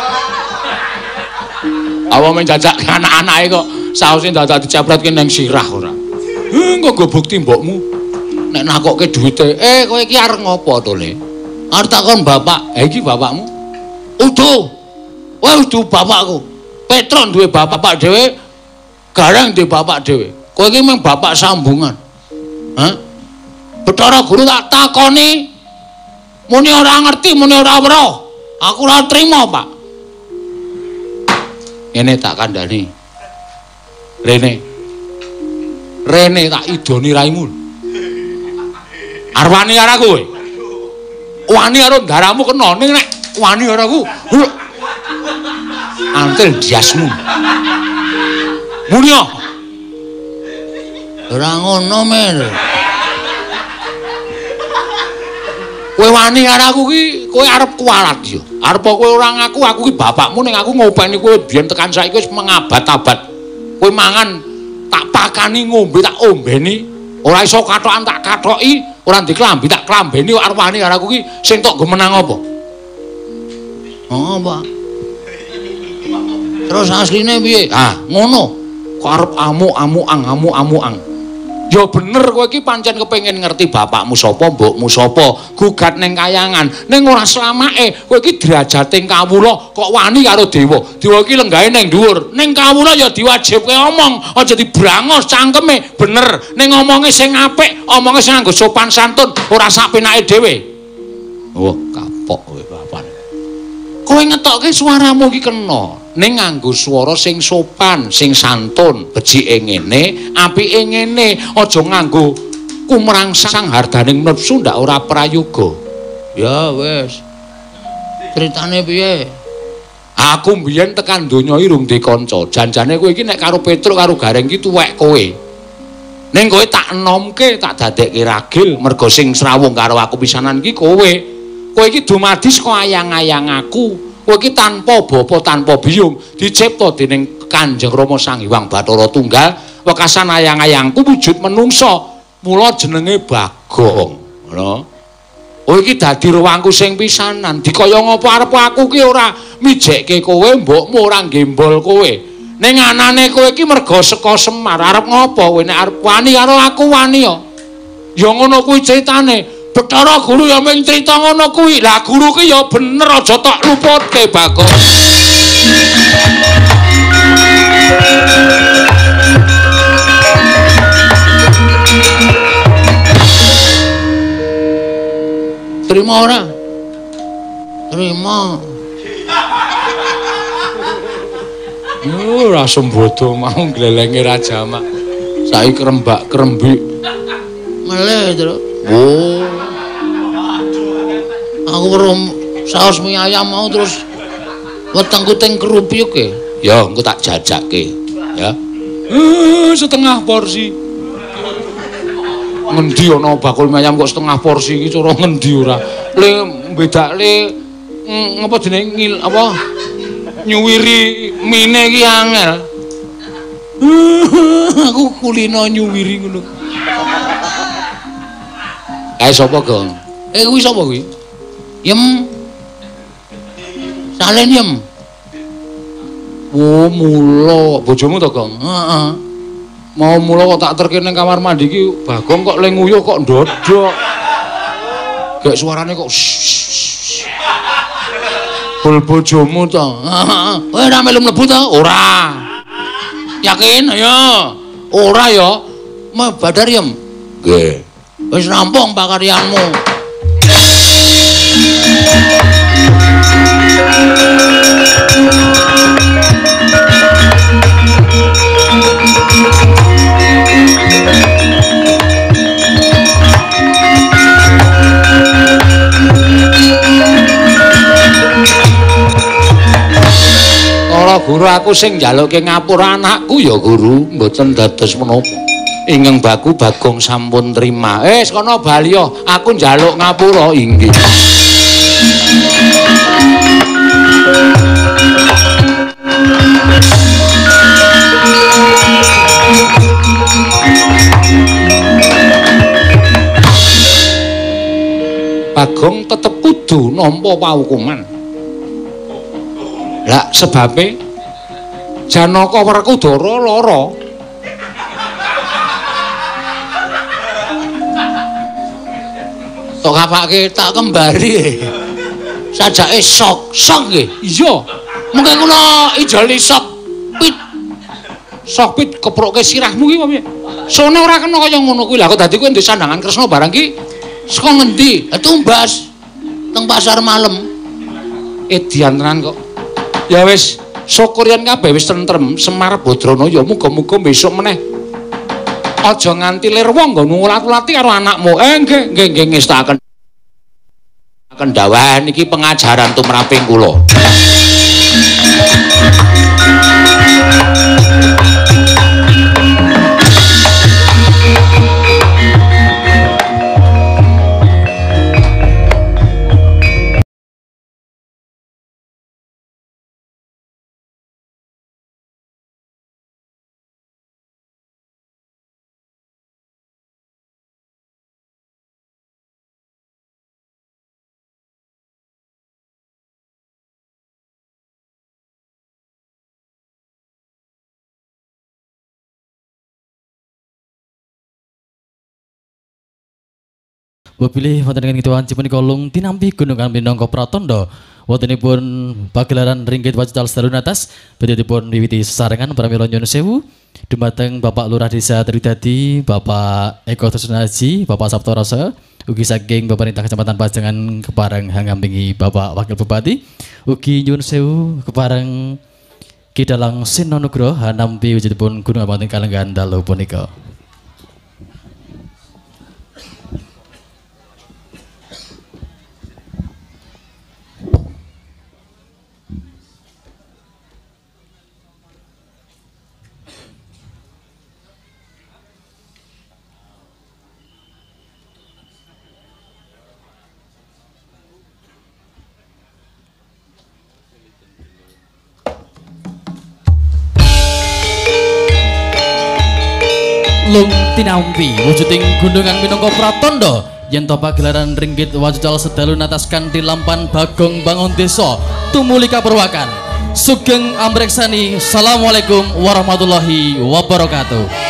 Apa men njajake anak-anake kok saose dadak dicepretke ning sirah ora. Eh, engko nggo bukti mbokmu. Nek nakokke duwite, eh kowe iki arep ngopo to, Le? Arep takon bapak. Ha iki bapakmu? Udo. Kowe udo bapakku. Petron duwe bapak dhewe, Gareng duwe bapak dhewe. Kowe iki mung bapak sambungan. Hah? Bathara Guru tak takoni. Muni ora ngerti, muni ora weruh. Aku ora trima, Pak. Ngene tak kandhani. Rene. Rene tak idoni raimu. Arwani karo kowe. Wani karo ndaramu kena ning nek wani karo aku. Antel diasmu. Muni. Ora ngono, Mer. Kowe wani karo aku ki, kowe arep kualat ya. Arep kowe ora ngaku aku ki bapakmu ning aku ngopeni kowe biyen tekan saiki wis mengabad-abad. Kowe mangan tak pakani ngombe tak ombeni, ora iso kathokan tak kathoki, ora ndek klambi tak klambeni kok arep wani karo aku ki sing tok go menang apa? Oh, Pak. Terus asline piye? Ah, ngono. Kok arep amuk-amuang, amuk-amuang. Ya bener kowe iki pancen kepengin ngerti bapakmu sapa, mbokmu sapa, gugat ning kayangan. Ning ora slamake kowe iki derajate kawula kok wani karo dewa. Dewa iki lenggahe ning dhuwur. Ning kawula ya diwajibke omong, aja dibrangos cangkeme. Bener, ning omonge sing apik, omonge sing nganggo sopan santun, ora sak penake dhewe. Oh, kapok kowe bapak. Kowe ngetokke suaramu iki kena. Ning nganggo swara sing sopan, sing santun, becike ngene, apike ngene, aja nganggo kumrangsang hardaning nepsu ndak ora prayoga. Ya wis. Critane piye? Aku mbiyen tekan donya iki rung duwe kanca. Janjane kowe iki nek karo Petruk karo Gareng iki tuwek kowe. Ning kowe tak enomke, tak dadekke ragil mergo sing srawung karo aku pisanan iki kowe. Kowe iki dumadi saka ayang-ayang aku. Kowe iki tanpa bapa tanpa biyung dicipta dening Kanjeng Rama Sang Hyang Bathara Tunggal wekasan ayang-ayangku wujud menungsa mula jenenge Bagong ngono. Kowe iki dadi ruwangku sing pisanan dikaya ngapa arep aku ki ora mijekke kowe mbokmu ora gembol kowe ning anane kowe iki merga saka Semar arep ngopo kowe nek arep wani karo aku wani ya ya ngono kuwi critane. Bathara Guru ya mung crita ngono kuwi. Lah guru ki ya bener aja tok luputke Bagong. Terima ora? Terima. Oh, ora sembodo mau glelenge Raja Mak. Saiki krembak krembik. Meleh, Tru. Oh. Aku weruh saos mie ayam mau terus wetengku teng kerupuk e. Ya, engko tak jajakke, ya. Eh, setengah porsi. Ngendi ana bakul mie ayam kok setengah porsi iki cara ngendi ora. Le bedakle ngapa jenenge ngil apa nyuwiri mine iki angel. Aku kulino nyuwiri ngono. Eh sapa, Gong? Eh kuwi sapa kuwi? Yem. Salen yem. Oh, mula bojomu to, Gong? Heeh. Mau mula kok tak terke ning kamar mandi iki, Bagong kok le nguyuh kok ndodok. Gek suarane kok bol bojomu to. Heeh. Kowe ora melu mlebu to? Ora. Yakin? Ayo. Ora ya. Ma badar yem. Nggih. Wis rampung pakaryanmu. Kala guru aku sing njalukke ngapura anakku ya guru, mboten dados menapa. Ingkang baku Bagong sampun trima. Eh, kono baliya, aku njaluk ngapura inggih. Bagong tetep kudu nampa paukuman. Lah sebabe Janaka Werkudara lara. Tok kapake tak kembari. Sajake sok, sok nggih. Iya. Mengke kula ijoli sok pit. Sok pit keprukke sirahmu ki kok piye? Sone ora kena kaya ngono kuwi. Lah kok dadi kowe ndek sandangan Kresna barang ki saka ngendi? Tumbas teng pasar malam. Edian tenan kok. Ya wis, syukur yen kabeh wis tentrem. Semar Badranaya muga-muga besok meneh aja nganti lir wong nggo ngulat-ulati karo anakmu. Eh nggih, nggih nggih ngestakaken. Kendhawan iki pengajaran tumraping kula. Wabili wonten ingkang kidhuwan punika lung tinampi gunungan minangka pratandha wontenipun pagelaran ringgit wajutal sedalunatas badhepun wiwiti sesarengan pramila nyuwun sewu dumateng Bapak Lurah Desa Tridadi, Bapak Eko Tresnaji, Bapak Saptorasa, ugi saking Pemerintah Kecamatan Pajangan kepareng hangampingi Bapak Wakil Bupati, ugi nyuwun sewu kepareng Kidalang Sinonugroho hanampi wujudipun gunung wonten kalenggan dalu punika. Lung tinampi wujuding gunungan minangka pratandha yen to pagelaran ringgit wajutal sedalunatas kanthi lampan Bagong Bangun Desa tumuli kapurwakan sugeng amreksani. Assalamualaikum warahmatullahi wabarakatuh.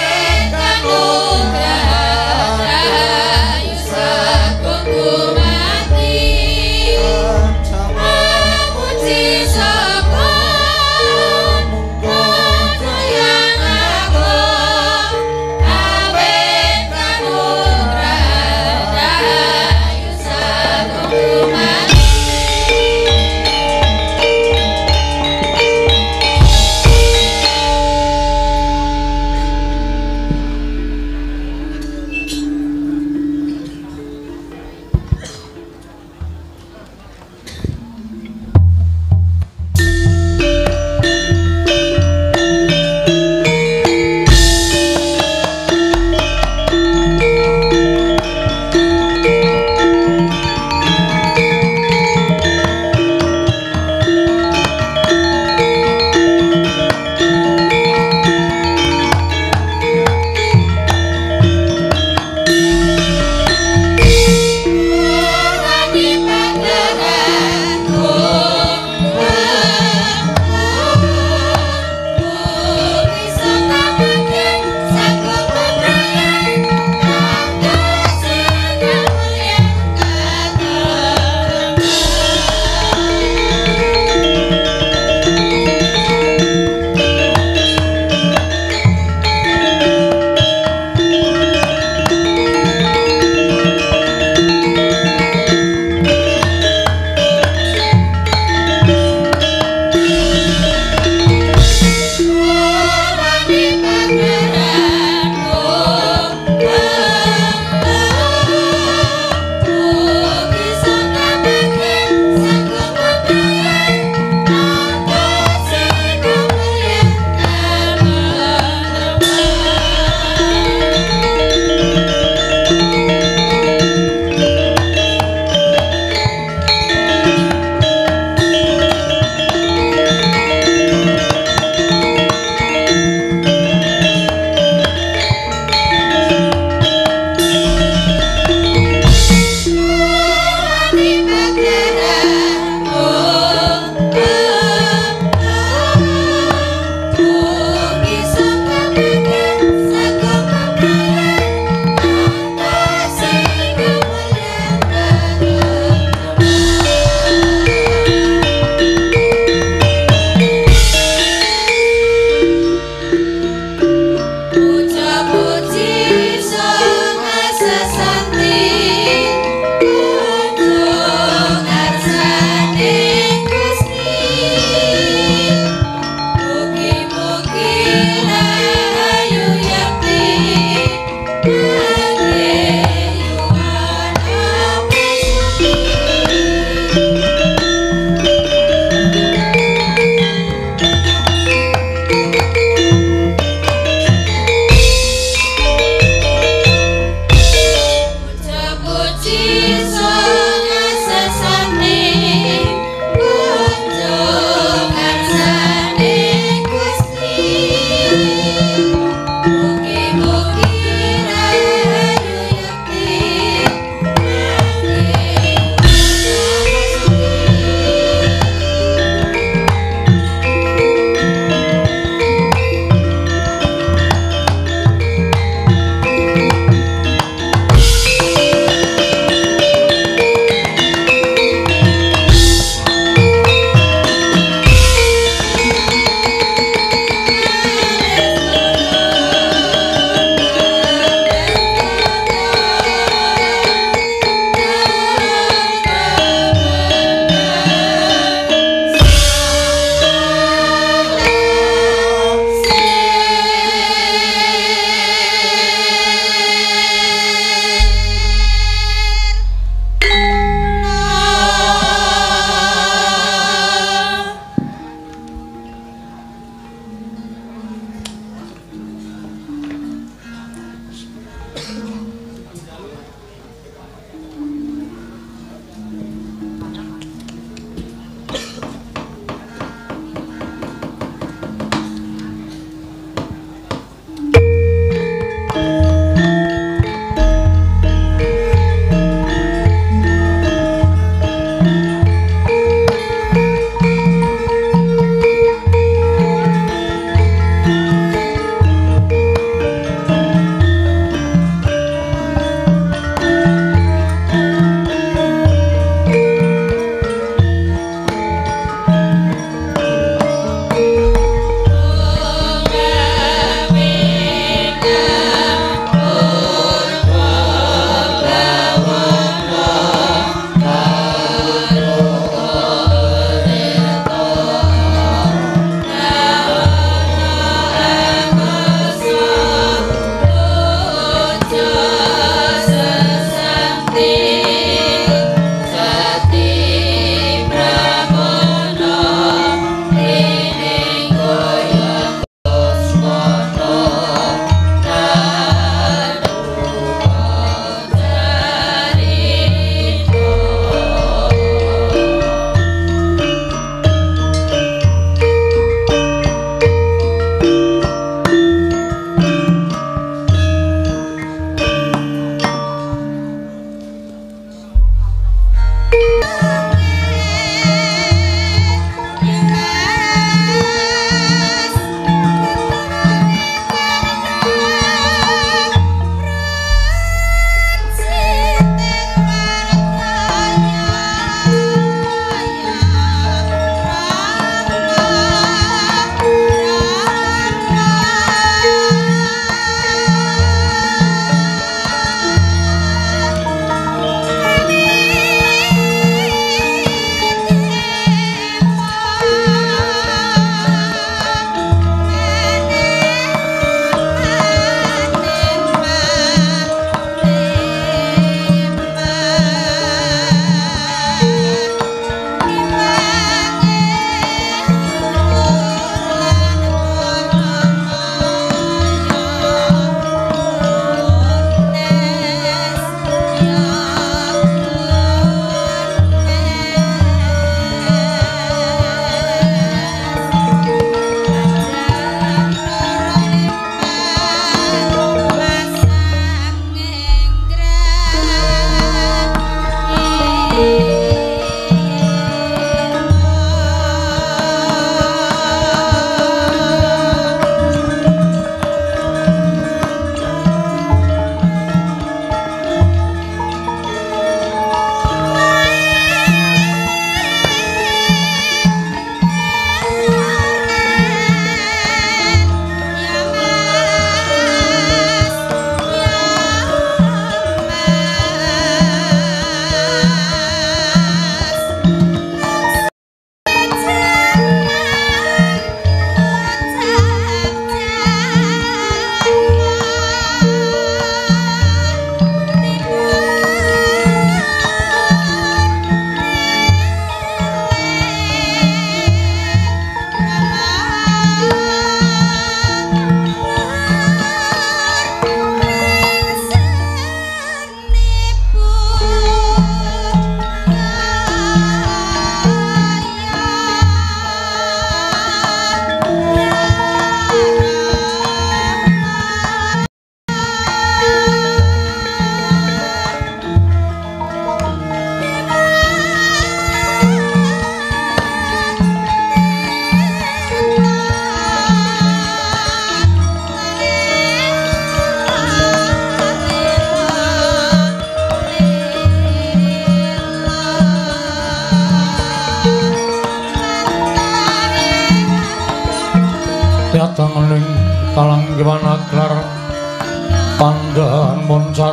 dangening kalanggiwan aglar pandaan moncar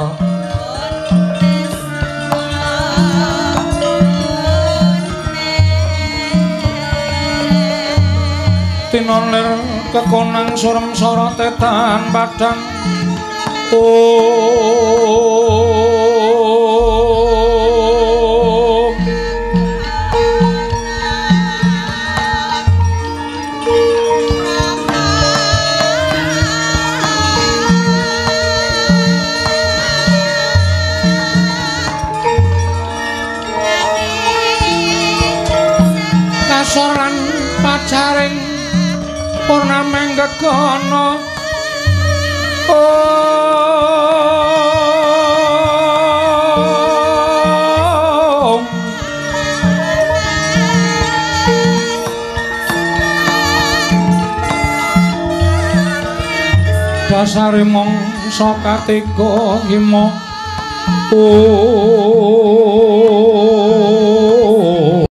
tinolir kekonang surem sorot tetan padang oh kasor lan pacaring purnameng gegono oh dasare mangsa katiga hima oh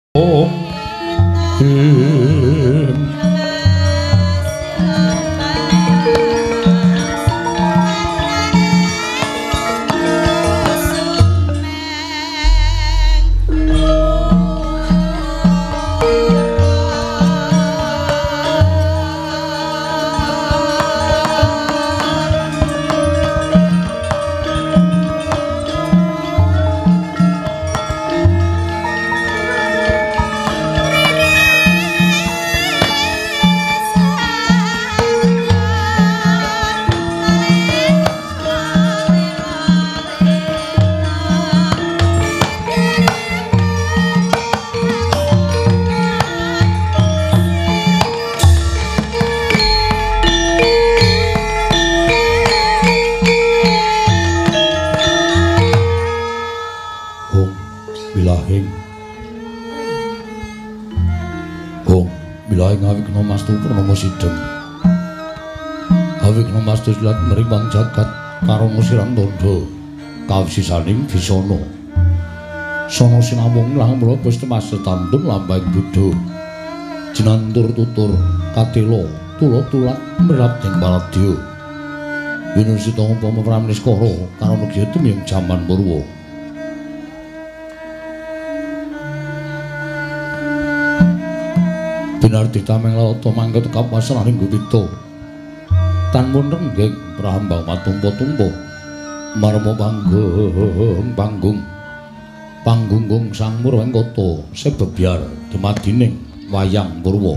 sidem awik nomas silat merimbang jagat karo musiran tondo kawisisaning bisana sono sinamung lang mula wis temas setantun lambang buddha jinantur tutur katelo tulok tulak merap ing baladya winusita umpama pramniskara karo negya tumiyang jaman purwa binarti tameng lauta mangkat kapasaning gupita tanmun renggeng prahambang matumpa-tumpa marma panggung panggung panggunggung sang murwengkata sebebyar dumadining wayang purwa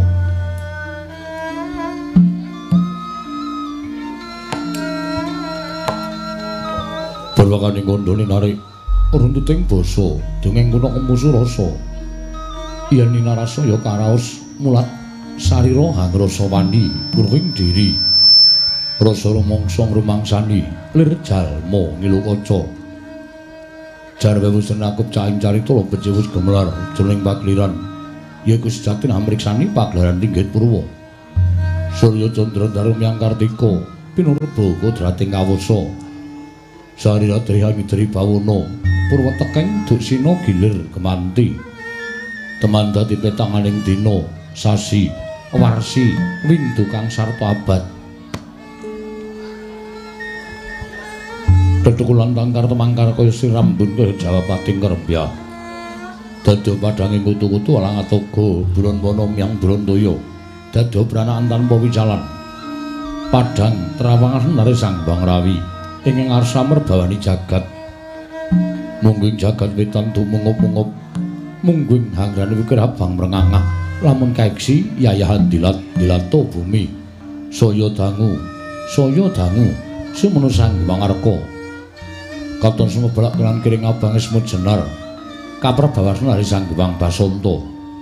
balwakaning kandhane narik runtuting basa dongeng kuna kemusu rasa yen ninarasaya karaos mulat sarira hangrasa wani purwing diri rasa rumangsa ngrumangsani lir jalma ngilu kaca jarwe wis nakup caing carita lembet wis gemelar jroning pakliran yaiku sejatine amriksani pagelaran Ringgit Purwa Surya Candra Darum Yang Kartika pinurba kodrating kawasa sarira driha midri bawana purwa tekeng duksina gilir kemanti teman dadi petanganing dina sasi warsi windu kang sarta abad tetukulan tangkar temangkar kaya sirambun kaya jawapating kerembya dadi padhanging kutu-kutu alang atoga bulan wana miyang brantaya dadi pranakan tanpa wicalan padhang trawangan nare sang Bang Rawi ingkang arsa merbawani jagat mungguing jagat wetan tumungop-ungop mungguing hangrane wikir abang mrengangah lamun kaeksi yayahan dilat dilato bumi saya dangu saya dangu sumono sang mangarka katon sumebalak kelan kiring abange semut jenar kaprabawasna hari sang Hyang Basanta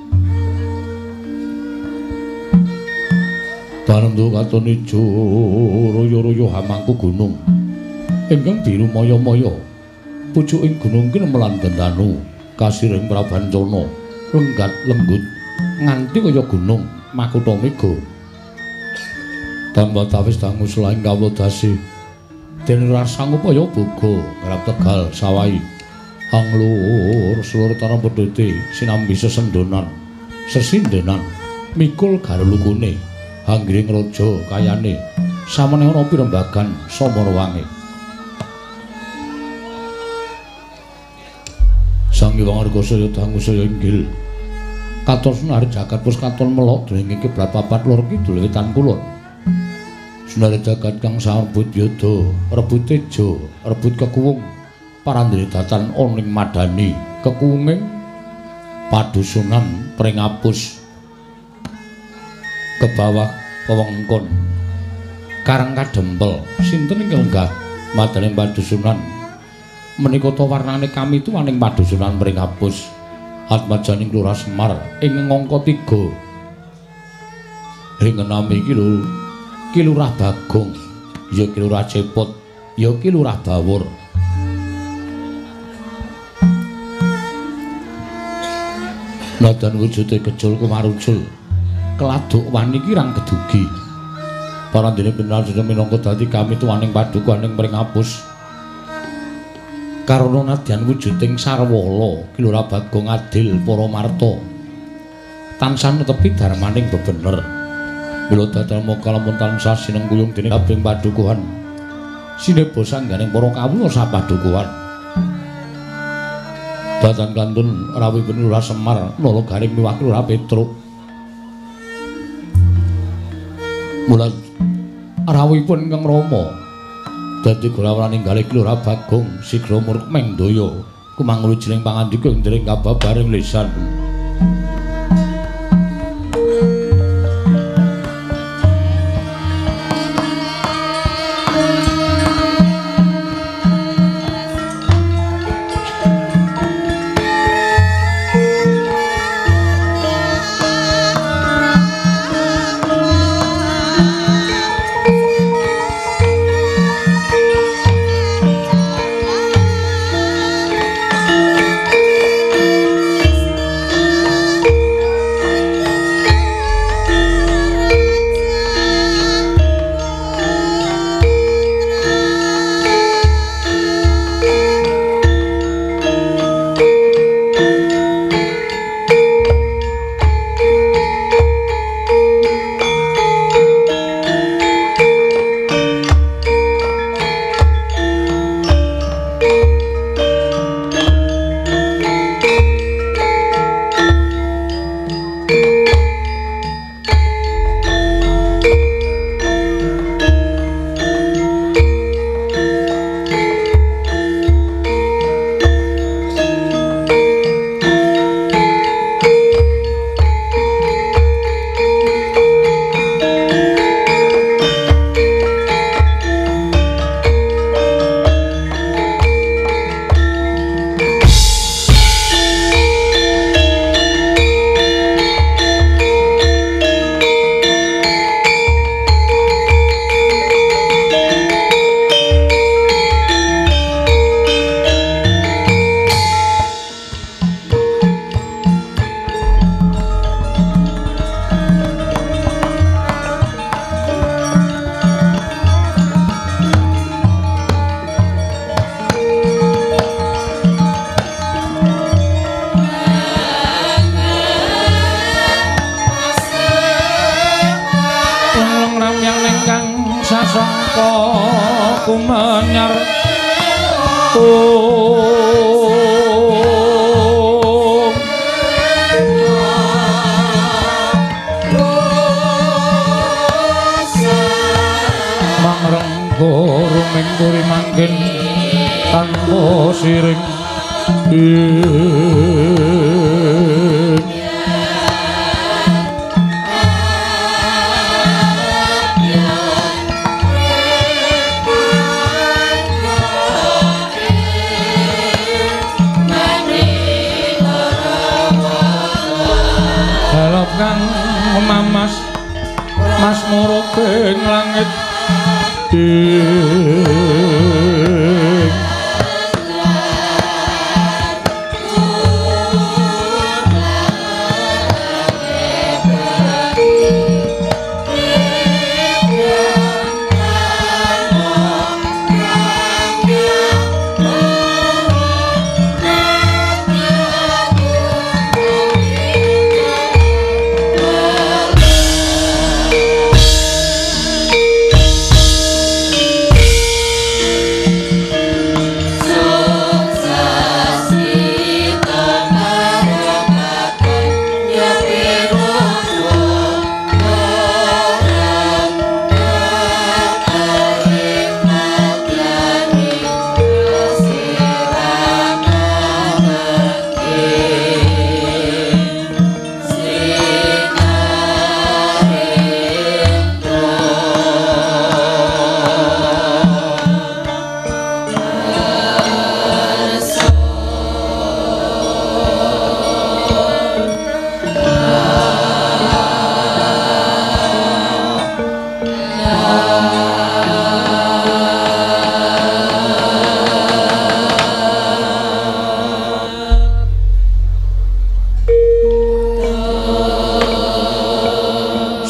tanendu katon ijo royo-royo hamangku gunung ingkang biru maya-maya pucuking gunung ki nemelan gendanu kasiring prabancana lenggat lembut nganti kaya gunung Makutha Mega tambah tawis dangu selaing kawedasi den rasa ngupaya boga ngarep Tegal Sawai hanglur seluruh tanah pedhete sinambi sesendonan sesindenan mikul garulukune Anggring raja kayane samene ana pirembagan Samarawangi. Sang Hyang Argasaya dangu saya inggil katon Sunar jagat pus katon melok dening kiblat papat lor kidul wetan kulon. Sunar jagat kang sambut yudha rebut teja rebut kekuwung parandene datan oning madani kekuwunging padusunan pringapus ke bawah wewengkon karang kadempel sinten ing lenggah madane padusunan menika ta warnane kami tuwaning padusunan pringapus atmajaning Lurah Semar ing ngangka tiga ing enami iki lho Ki Lurah Bagong ya Ki Lurah Cepot ya Ki Lurah Bawur. Nadan wujude kejul kumarucul keladuk wani kirang kedugi parandene benar sedaya minangka dadi kami tuwaning padukaning pringapus karana nadyan wujuding sarwala Ki Lurah Bagong adil para marta tansah netepi darmaning bebener mila dadal mokal lamun tansah sinengguyung dening kabeh padukuhan sineba sangganing para kawula sapadukuhan datan kantun rawi Lurah Semar nala garing miwah Lurah Petruk mula rawuhipun Kang Rama dadi gurawaning galih Lurah Bagong sigra muruk mengdaya kumangulu jeneng pangandika ndering kababaring lisan.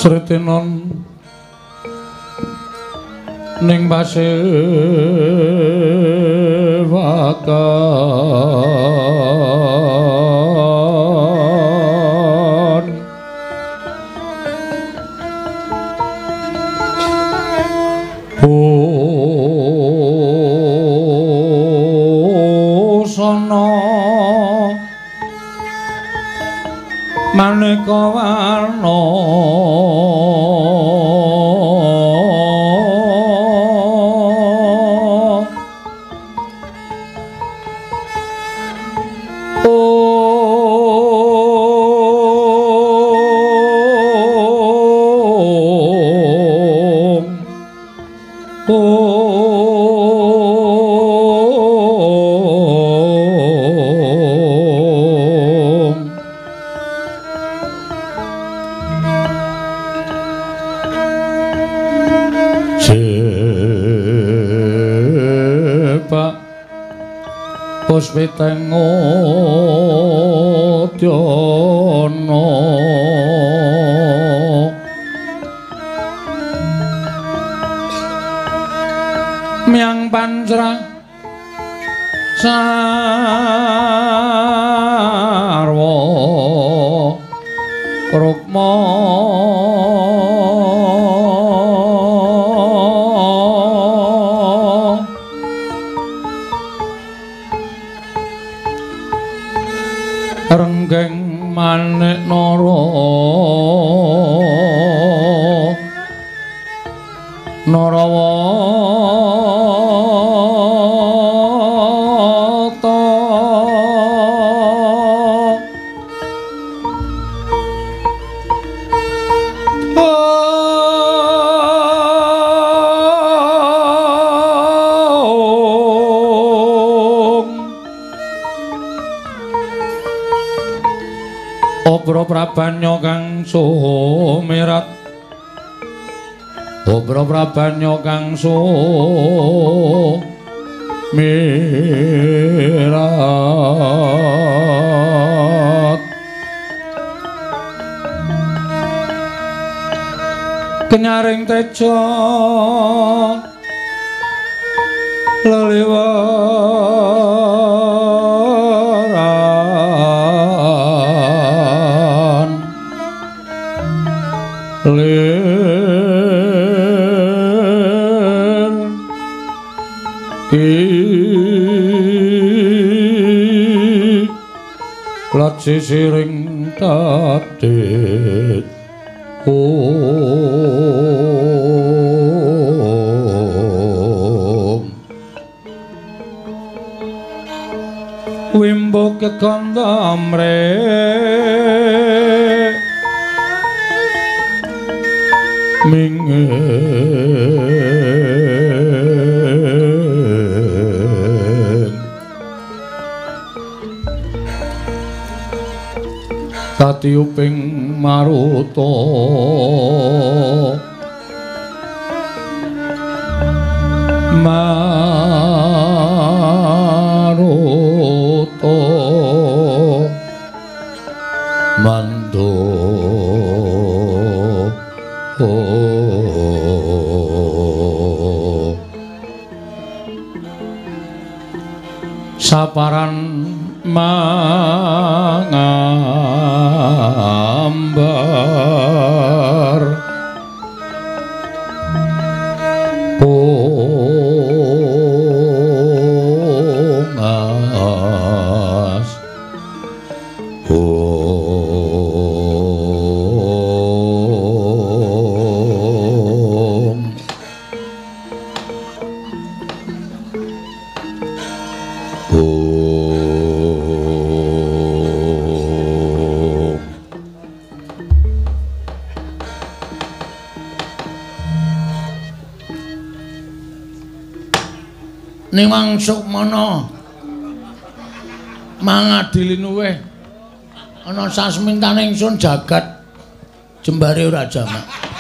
Sretinon ning pasewakan busana maneka warna Puspiteng Udyana Miang Pancra Sarwa Rukma Renggeng manik nara narawata Obro Prabanya kang sumirat Obro Prabanya kang sumirat Kenyaring teja leliwaran lir ki lat sisiring tatit om wimbo kekandamre mingen tati uping maruta maruta mando saparan mangambar pongas Niwang Sukmana mangadili nuweh ana sasmintane ingsun jagat jembare ora jamak.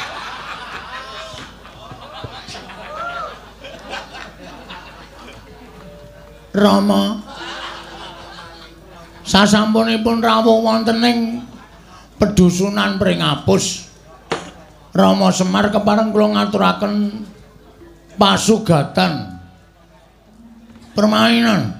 Rama sasampunipun rawuh wonten ing pedusunan Pringapus Rama Semar kepareng kula ngaturaken pasugatan permainan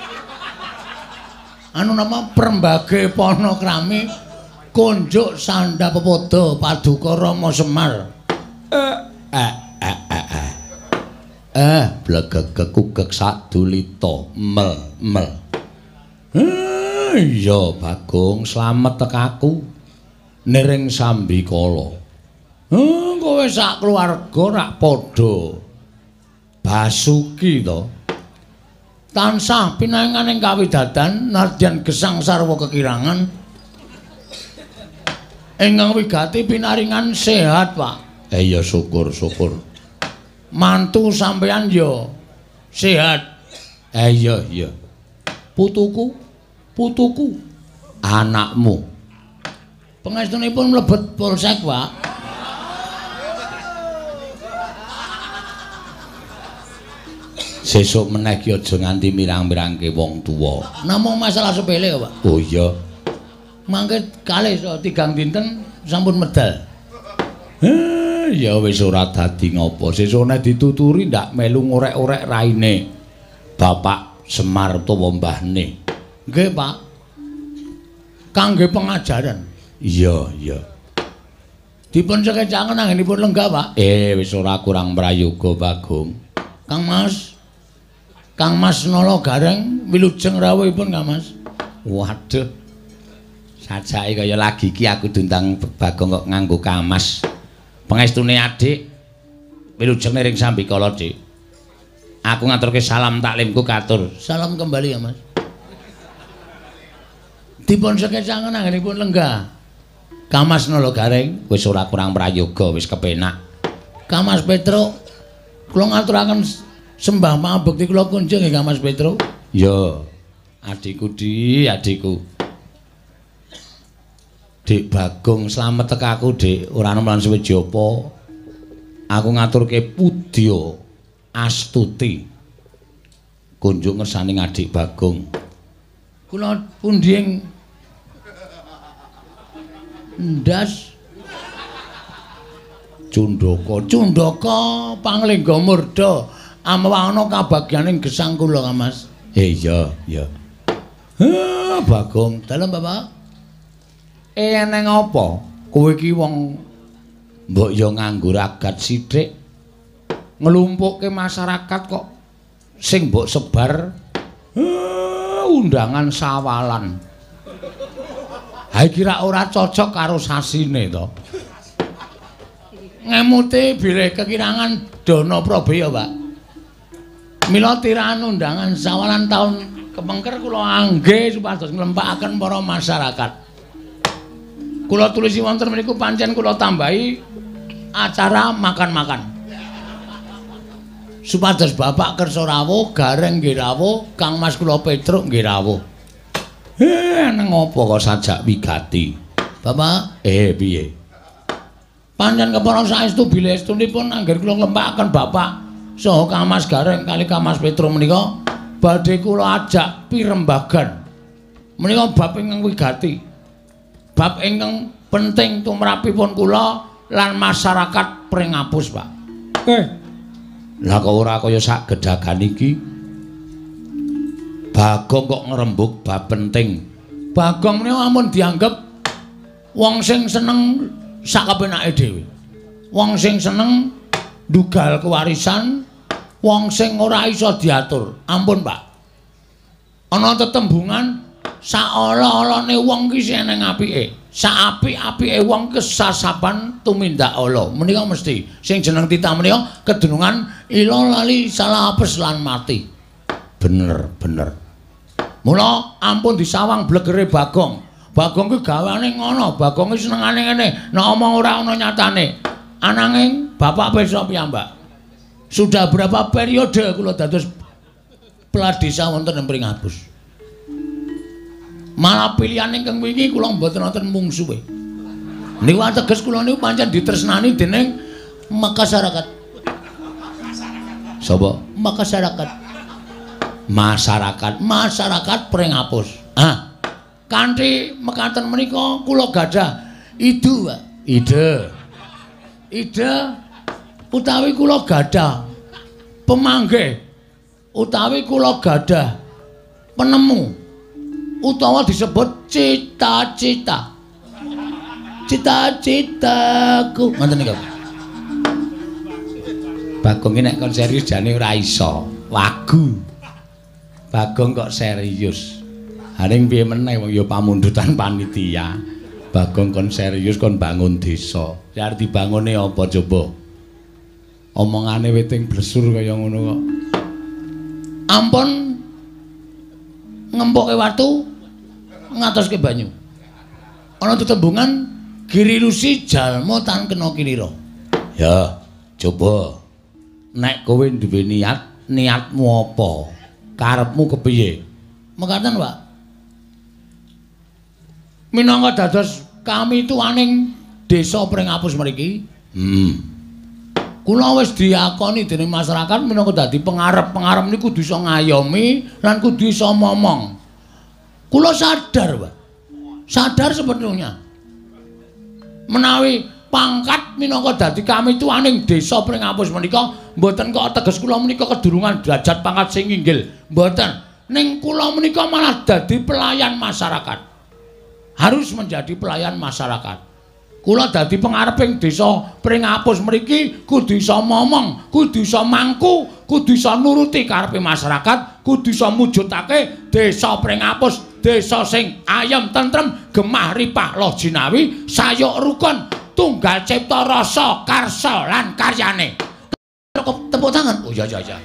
anu nama Perembage Panakrami Kunjuk Sanda Pepodo Paduka Rama Semar. Eh eh eh eh eh. Eh blegegek kugek sadulita mel mel. Eh iya Bagong slamet tekaku nering sambikala. Eh kowe sak keluarga rak padha basuki to. Tansah pinanganing kawidadan nadyan gesang sarwa kekirangan ingkang wigati pinaringan sehat, Pak. Eh ya syukur-syukur. Mantu sampeyan ya sehat. Eh iya iya. Putuku, putuku, anakmu. Pangestunipun mlebet polsek, Pak. Sesuk meneh ki aja nganti mirang-mirangke wong tuwa. Namung masalah sepele kok, Pak. Oh iya. Mangke kalih so tigang dinten sampun medal. Eh, ya wis ora dadi ngopo. Sesuk nek dituturi ndak melu ngorek-orek raine Bapak Semar utawa mbahne. Nggih, Pak. Kangge pengajaran. Iya, iya. Dipun sekecaken anggenipun lenggah, Pak. Eh, wis ora kurang prayoga, Bagong. Kang Mas. Kang Mas Nolo Gareng wilujeng rawuhipun Kang Mas. Waduh. Sajake kaya lagi iki aku diundang Bagong kok nganggo Kang Mas. Pangestune adik wilujeng ring sambikala, Dik. Aku ngaturke salam taklimku katur. Salam kembali ya, Mas. Dipun sekecangen anggenipun lenggah. Kang Mas Nolo Gareng wis ora kurang prayoga, wis kepenak. Kang Mas Petro kula ngaturaken sembah pangabekti kula kunjung nggih Kang Mas Petro. Ya, adikku Di, adikku. Dik Bagong slamet tekaku, Dik. Ora ana mlan suwe japa. Aku ngaturke Pudya Astuti. Kunjung ngersani adik Bagong. Kula pundi ing ndas Cundaka, Cundaka Panglingga Murda. Amawana kabagyaning gesang kula, Kang Mas. Eh iya, iya. Heh, Bagong, dalem Bapak. Eh neng apa? Kowe iki wong mbok ya nganggo ragat sithik. Nglumpukke masyarakat kok sing mbok sebar eh, undangan sawalan. Ha iki ra ora cocok karo sasine to. Ngemuti bilih kekirangan dana Prabaya, Pak. Mila tirahan undangan sawalan taun kepengker kula angge supados nglempakaken para masyarakat. Kula tulisi wonten mriku pancen kula tambahi acara makan-makan. Supados Bapak kersa rawuh, Gareng nggih rawuh, Kang Mas kula Petruk nggih rawuh. Eh nang apa kok sajak wigati? Bapak, eh piye? Pancen kepara saestu bilih estunipun angger kula nglempakaken Bapak saha Kang Mas Gareng kali Kang Mas Petro menika badhe kula ajak pirembagan. Menika bab ingkang wigati. Bab ingkang penting tumrapipun kula lan masyarakat Pringapus, Pak. Eh. Lah kok ora kaya sak gedhagan iki. Bagong kok ngrembug bab penting. Bagong menika ampun dianggep wong sing seneng sak kepenake dhewe. Wong sing seneng ndugal kewarisan, wong sing ora iso diatur. Ampun, Pak. Ana tetembungan saala-alane wong ki sing eneng apike. Saapik-apike wong kesasaban tumindak ala. Menika mesti sing jeneng titah menika kedunungan ila lali salah apes lan mati. Bener, bener. Mula ampun disawang blegere Bagong. Bagong ki gawane ngono, Bagong ki senengane ngene. Nek omong ora ana nyatane. Ananging Bapak pirsa piyambak. Sudah berapa periode kula dados peladesa wonten ing Pringabus. Malah pilihan ingkang wingi kula mboten wonten mungsuhe. Niku ateges kula niku pancen ditresnani dening masyarakat. Sapa? Masyarakat. Masyarakat, masyarakat Pringapus. Ah. Kanthi mekaten menika kula gadah ide, Pak. Ide. ide utawi kula gadah pemanggih utawi kula gadah penemu utawa disebut cita-cita. Cita-citaku. Ngoten niku. Bagong iki nek kon serius jane ora iso. Wagu. Bagong kok serius. Haring piye meneh wong ya pamundutan panitia. Bagong kon serius kon bangun desa. Ya arep dibangune apa coba? Omongane weting blesur kaya ngono kok. Ampun ngempoke watu ngatoske banyu. Ana tetembungan Giri Lusi jalma tan kena kilira. Ya, coba. Nek kowe duwe niat, niatmu apa? Karepmu kepiye? Mekaten, Pak. Minangka dados kami tuwaning desa Pringapus mriki. Hmm. Kula wis diakoni dening masyarakat minangka dadi pengarep-pengarep niku kudu iso ngayomi lan kudu iso momong. Kula sadar, Pak. Sadar sepenuhnya. Menawi pangkat minangka dadi kami tuwaning desa Pringapus menika mboten kok teges kula menika kedurungan derajat pangkat sing inggil. Mboten. Ning kula menika malah dadi pelayan masyarakat. Harus menjadi pelayan masyarakat. Kula dadi pengareping desa Pringapus mriki kudu iso momong, kudu iso mangku, kudu iso nuruti karepe masyarakat, kudu iso mujudake desa Pringapus desa sing ayem tentrem, gemah ripah loh jinawi, sayuk rukun, tunggal cipta rasa karsa lan karyane. Tepuk tangan. Oh iya iya iya.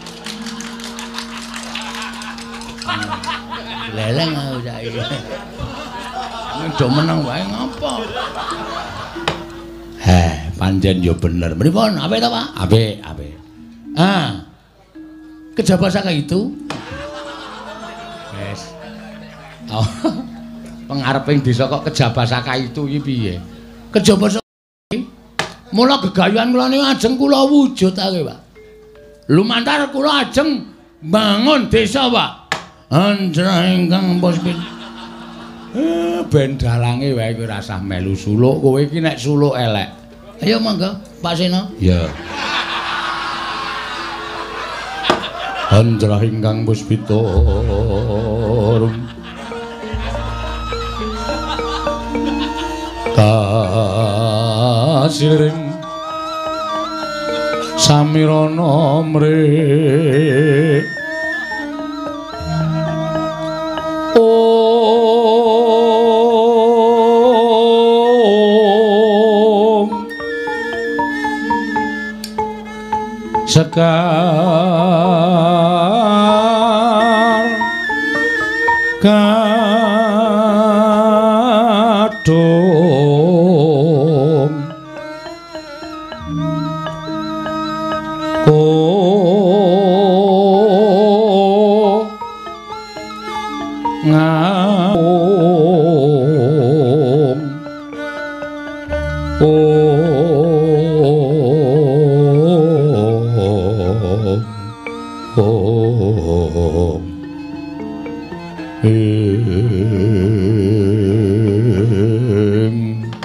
Leleng aku saiki. Do meneng wae ngapa? Heh, pancen yo bener. Pripun? Apik ta, Pak? Apik, apik. Ah. Kejaba saka itu. Wes. Oh. Pengareping desa kok kejaba saka itu iki piye? Kejaba saka mula gegayuhan kula niku ajeng kula wujudake, Pak. Lumantar kula ajeng bangun desa, Pak. Anjra ingkang puspita. Eh, ben dalange wae kowe rasah melu suluk, kowe iki nek suluk elek. Ayo mangga, Pak Sena. Ya. Anjra ingkang puspita. Kasiring samirana mrih. Sekar kadung oh ngaung oh oh em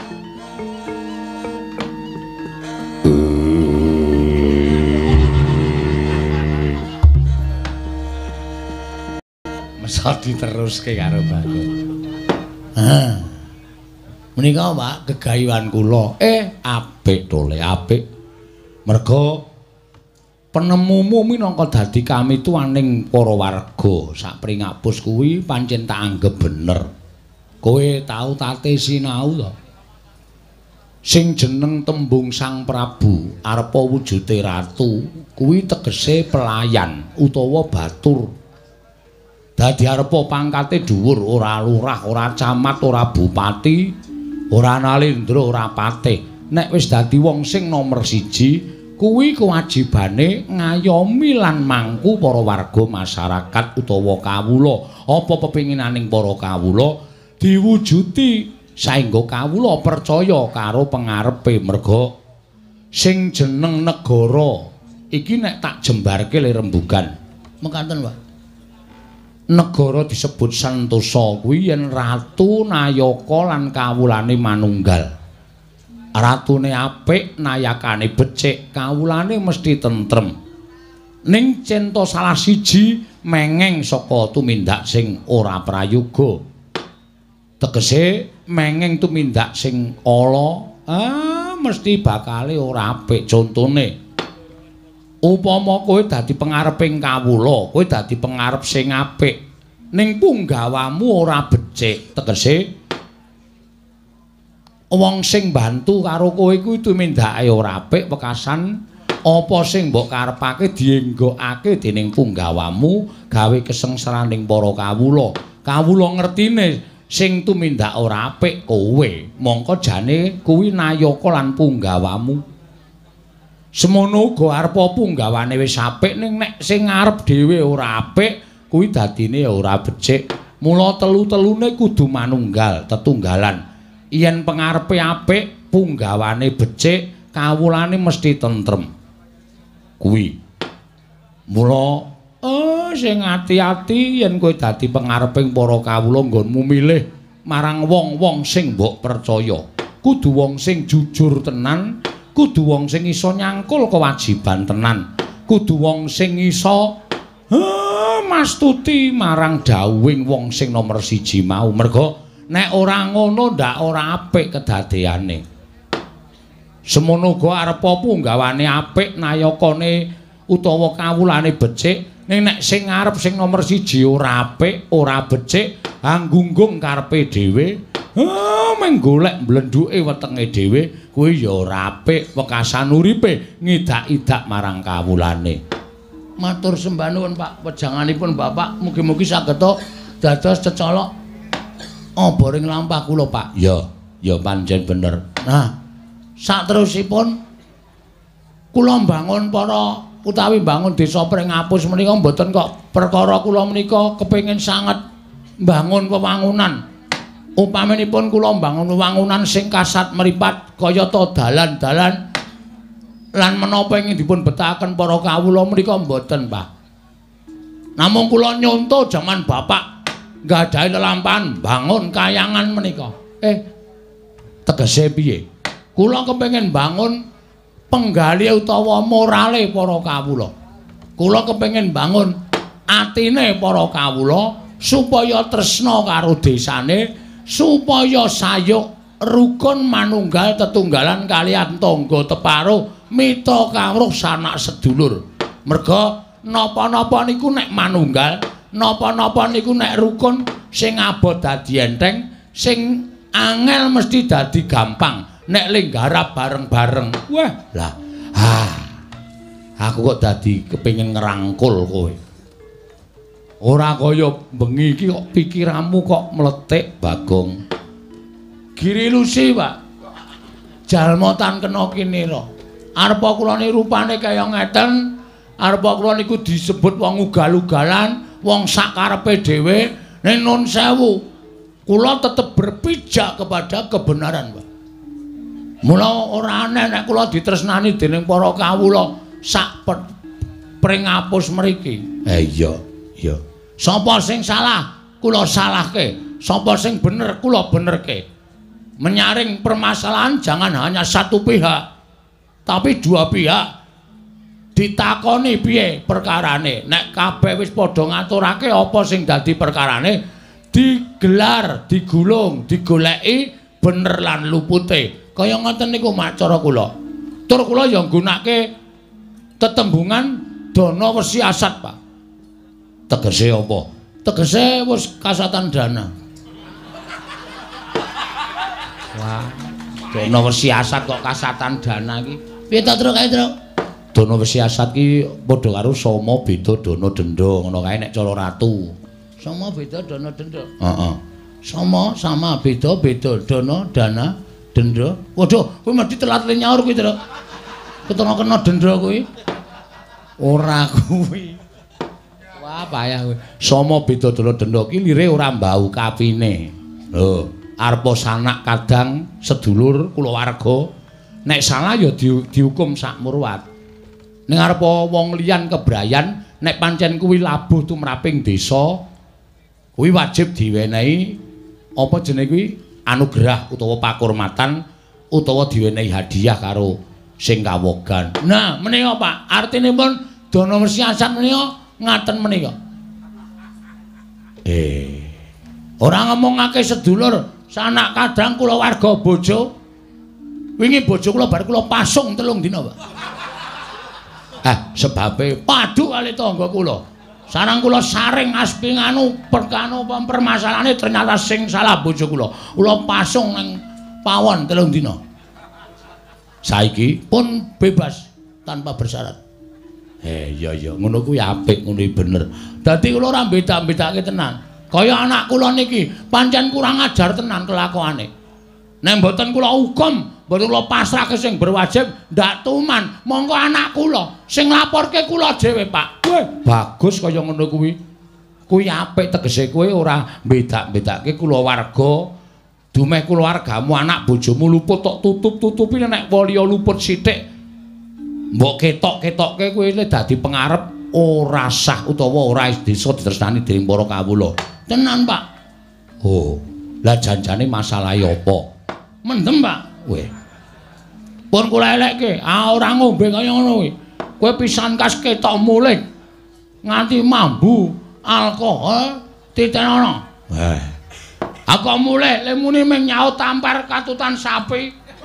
masa diteruske karo Bagong. Ha. Menika Pak gegayuhan kula. Eh apik tole apik. Merga penemumu minangka dadi kami tuwaning para warga sak Pringapus kuwi pancen tak anggap bener. Kowe tau tate sinau to? Sing jeneng tembung Sang Prabu arepa wujute ratu kuwi tegese pelayan utawa batur. Dadi arepa pangkate dhuwur, ora lurah, ora camat, ora bupati, ora nalendra, ora patih. Nek wis dadi wong sing nomor siji kuwi kewajibane ngayomi lan mangku para warga masyarakat utawa kawula. Apa pepinginaning para kawula diwujuti saengga kawula percaya karo pengarepe. Merga sing jeneng negara iki nek tak jembarke le rembugan. Mekaten, Pak. Negara disebut Sentosa kuwi yen Ratu Nayaka lan kawulane manunggal. ratune apik nayakane becik kawulane mesti tentrem ning cinta salah siji mengeng saka tumindak sing ora prayoga tegese mengeng tumindak sing ala ah mesti bakale ora apik contone upama kowe dadi pengareping kawula kowe dadi pengarep sing apik ning punggawamu ora becik tegese wong sing bantu karo kowe kuwi tumindake ora apik wekasan apa sing mbok karepake dienggokake dening punggawamu gawe kesengsaraning para kawula kawula ngertine sing tumindak ora apik kowe mongko jane kuwi nayaka lan punggawamu semono uga arepa punggawane wis apik ning nek sing ngarep dhewe ora apik kuwi dadine ora becik mula telu-telune kudu manunggal tetunggalan yen pengarepe apik punggawane becik kawulane mesti tentrem kuwi mula oh sing ati-ati yen kowe dadi pengareping para kawula nggonmu milih marang wong-wong sing mbok percaya kudu wong sing jujur tenan kudu wong sing iso nyangkul kewajiban tenan kudu wong sing iso ah, mastuti marang dawuhing wong sing nomor siji mau merga nek ora ngono ndak ora apik kedadeane semono uga arepa punggawane apik nayakane utawa kawulane becik ning nek sing ngarep sing nomor siji ora apik ora becik anggunggung karepe dhewe ah meng golek mlenduke wetenge dhewe kuwi ya ora apik wekasan uripe ngidak-idak marang kawulane matur sembah nuwun Pak wejanganipun Bapak mugi-mugi saged dados cecolok apa ring lampah kula Pak ya ya pancen bener nah saterusipun kula mbangun para utawi mbangun desa Pringapus menika mboten kok perkara kula menika kepengin sanget mbangun wewangunan upaminipun kula mbangun wewangunan sing kasat mripat kayata dalan-dalan lan menapa ingin dipun betahaken para kawula menika mboten Pak namung kula nyonto jaman bapak nggadahi lelampahan bangun kayangan menika eh tegese piye kula kepengin bangun penggali utawa morale para kawula. Kula kepengin bangun atine para kawula supaya tresna karo desane, supaya sayuk rukun manunggal tetunggalan kaliyan tangga teparo mita kawruh sanak sedulur. Merga napa-napa niku nek manunggal, napa-napa niku nek rukun sing abot dadi enteng, sing angel mesti dadi gampang. Nek lenggarap bareng-bareng wah lah ah aku kok dadi kepengin ngerangkul kowe ora kaya bengi iki kok pikiranmu kok meletik Bagong giri lusi Pak jalma tan kena kinira arepa kula ni rupane kaya ngeten arepa kula niku disebut wong ugal-ugalan wong sak karepe dhewe ning nun sewu kula tetep berpijak kepada kebenaran Pak mula ora aneh nek kula ditresnani dening para kawula sak Pringapus mriki. Eh iya, iya. Sapa sing salah, kula salahke. Sapa sing bener, kula benerke. Menyaring permasalahan jangan hanya satu pihak, tapi dua pihak. Ditakoni piye perkarane. Nek kabeh wis padha ngaturake apa sing dadi perkarane, digelar, digulung, digoleki bener lan lupute. Kaya ngoten niku macara kula. Tur kula ya nggunakake tetembungan dana wesi asat, Pak. Tegese apa? Tegese wis kasatan dana. Wah, dana wesi asat kok kasatan dana iki. Piye ta, Truk? Kae, Truk? Dana wesi asat ki padha karo sama beda dana denda, ngono kae nek cara ratu. Sama beda dana denda. Heeh. Sama sama beda beda dana dana denda. Waduh, kowe mesti telat nyaur kuwi, Truk. Ketara kena denda kuwi. Ora kuwi. Wah, payah kuwi. Sama beda dana denda ki lire ora mbau kapine. Lho, arepa sanak kadang sedulur kulawarga. Nek salah ya di, dihukum sak murwat. Ning arepa wong liyan kebrayan, nek pancen kuwi labuh tumraping desa, kuwi wajib diwenehi apa jenenge kuwi? Anugerah utawa pakurmatan utawa diwenehi hadiah karo sing kawogan. Nah, menika Pak, artinipun dana siasat menika ngaten menika. Eh, ora ngomongake sedulur sanak kadang kula warga bojo. Wingi bojo kula bar kula pasung telung dina, Pak. Ah, sebabe padu kali tangga kula. Sareng kula saring asping anu perkano permasalahane ternyata sing salah bojo kula. Kula pasung nang pawon telung dina. Saiki pun bebas tanpa bersyarat. Eh iya iya ngono kuwi apik ngono bener. Dadi kula ora beda-bedake tenan. Kaya anak kula niki pancen kurang ajar tenan kelakuane. Nek mboten kula hukum, mboten kula pasrahke sing berwajib ndak tuman. Monggo anak kula sing laporke kula dhewe, Pak. Weh, bagus kaya ngono kuwi. Kuwi apik tegese kowe ora bedak-bedake kula warga. Dumeh keluargamu anak bojomu luput tok tutup-tutupi nek waliya luput sithik. Mbok ketok-ketokke kowe dadi pengarep ora sah utawa ora desa ditresnani dening para kawula. Tenan, Pak. Oh, lah janjane masalah apa? Mendem, Pak. Weh. Pun kula elekke, ah ora ngombe kaya ngono kuwi. Kowe pisan kas ketok mulih nganti mambu alkohol titenono. Weh. Aku mulih le muni mung nyaut tampar katutan sapi.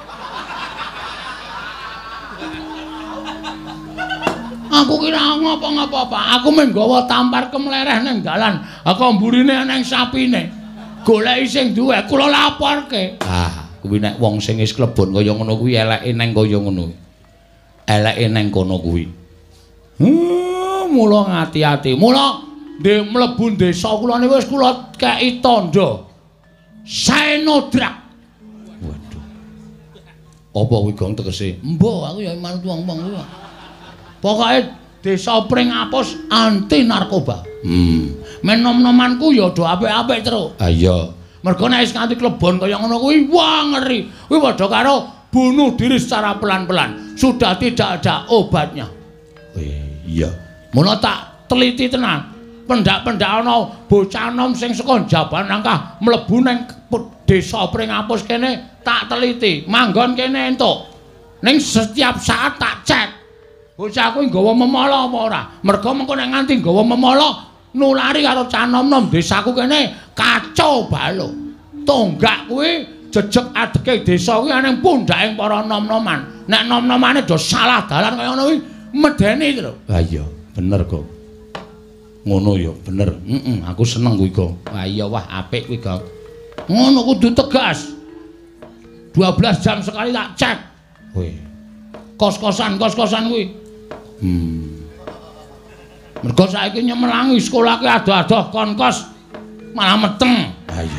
Aku kira ngapa-ngapa, Pak. Aku mung nggawa tampar kemlereh ning dalan. Aku mburine nang sapine. Goleki sing duwe kula laporke. Ah. Kuwi nek wong sing wis klebon kaya ngono kuwi eleke neng kaya ngono. Eleke neng kono kuwi. Hmm, mula ngati-ati. Mula ndek mlebu desa kula niku wis kula kei tandha. Saenodrak. Waduh. Apa kuwi Gong tegese? Mbok aku ya manut wong-wong kuwi. Pokoke desa Pring Apus anti narkoba. Hmm. Men nom-nomanku ya do apik-apik terus. Ah iya. Mergo nek wis nganti klebon kaya ngono kuwi wah ngeri. Kuwi padha karo bunuh diri secara pelan-pelan. Sudah tidak ada obatnya. Eh, iya. Mula tak teliti tenan. Pendak-pendak ana bocah nom sing saka Jaban Nangkah mlebu ning desa Pring Apus kene tak teliti. Manggon kene entuk. Ning setiap saat tak cek. Bocah kuwi nggawa memala apa ora? Mergo mengko nek nganti nggawa memala nulari karo cah nom-nom desaku kene kacau balau. Tonggak kuwi jejeg adeke desa kuwi ana ing pundhake para nom-noman. Nek nom-nomane do salah dalan kaya ngono kuwi medeni lho. Ha iya, bener kok. Ngono ya, bener. Heeh, aku seneng kuwi kok. Wah iya wah apik kuwi kok. Ngono kudu tegas. dua belas jam sekali tak cek. Weh. Kos-kosan, kos-kosan kuwi. Hmm. Mergo saiki nyemelangi sekolah ki adoh-adoh kon kos malah meteng. Ha iya.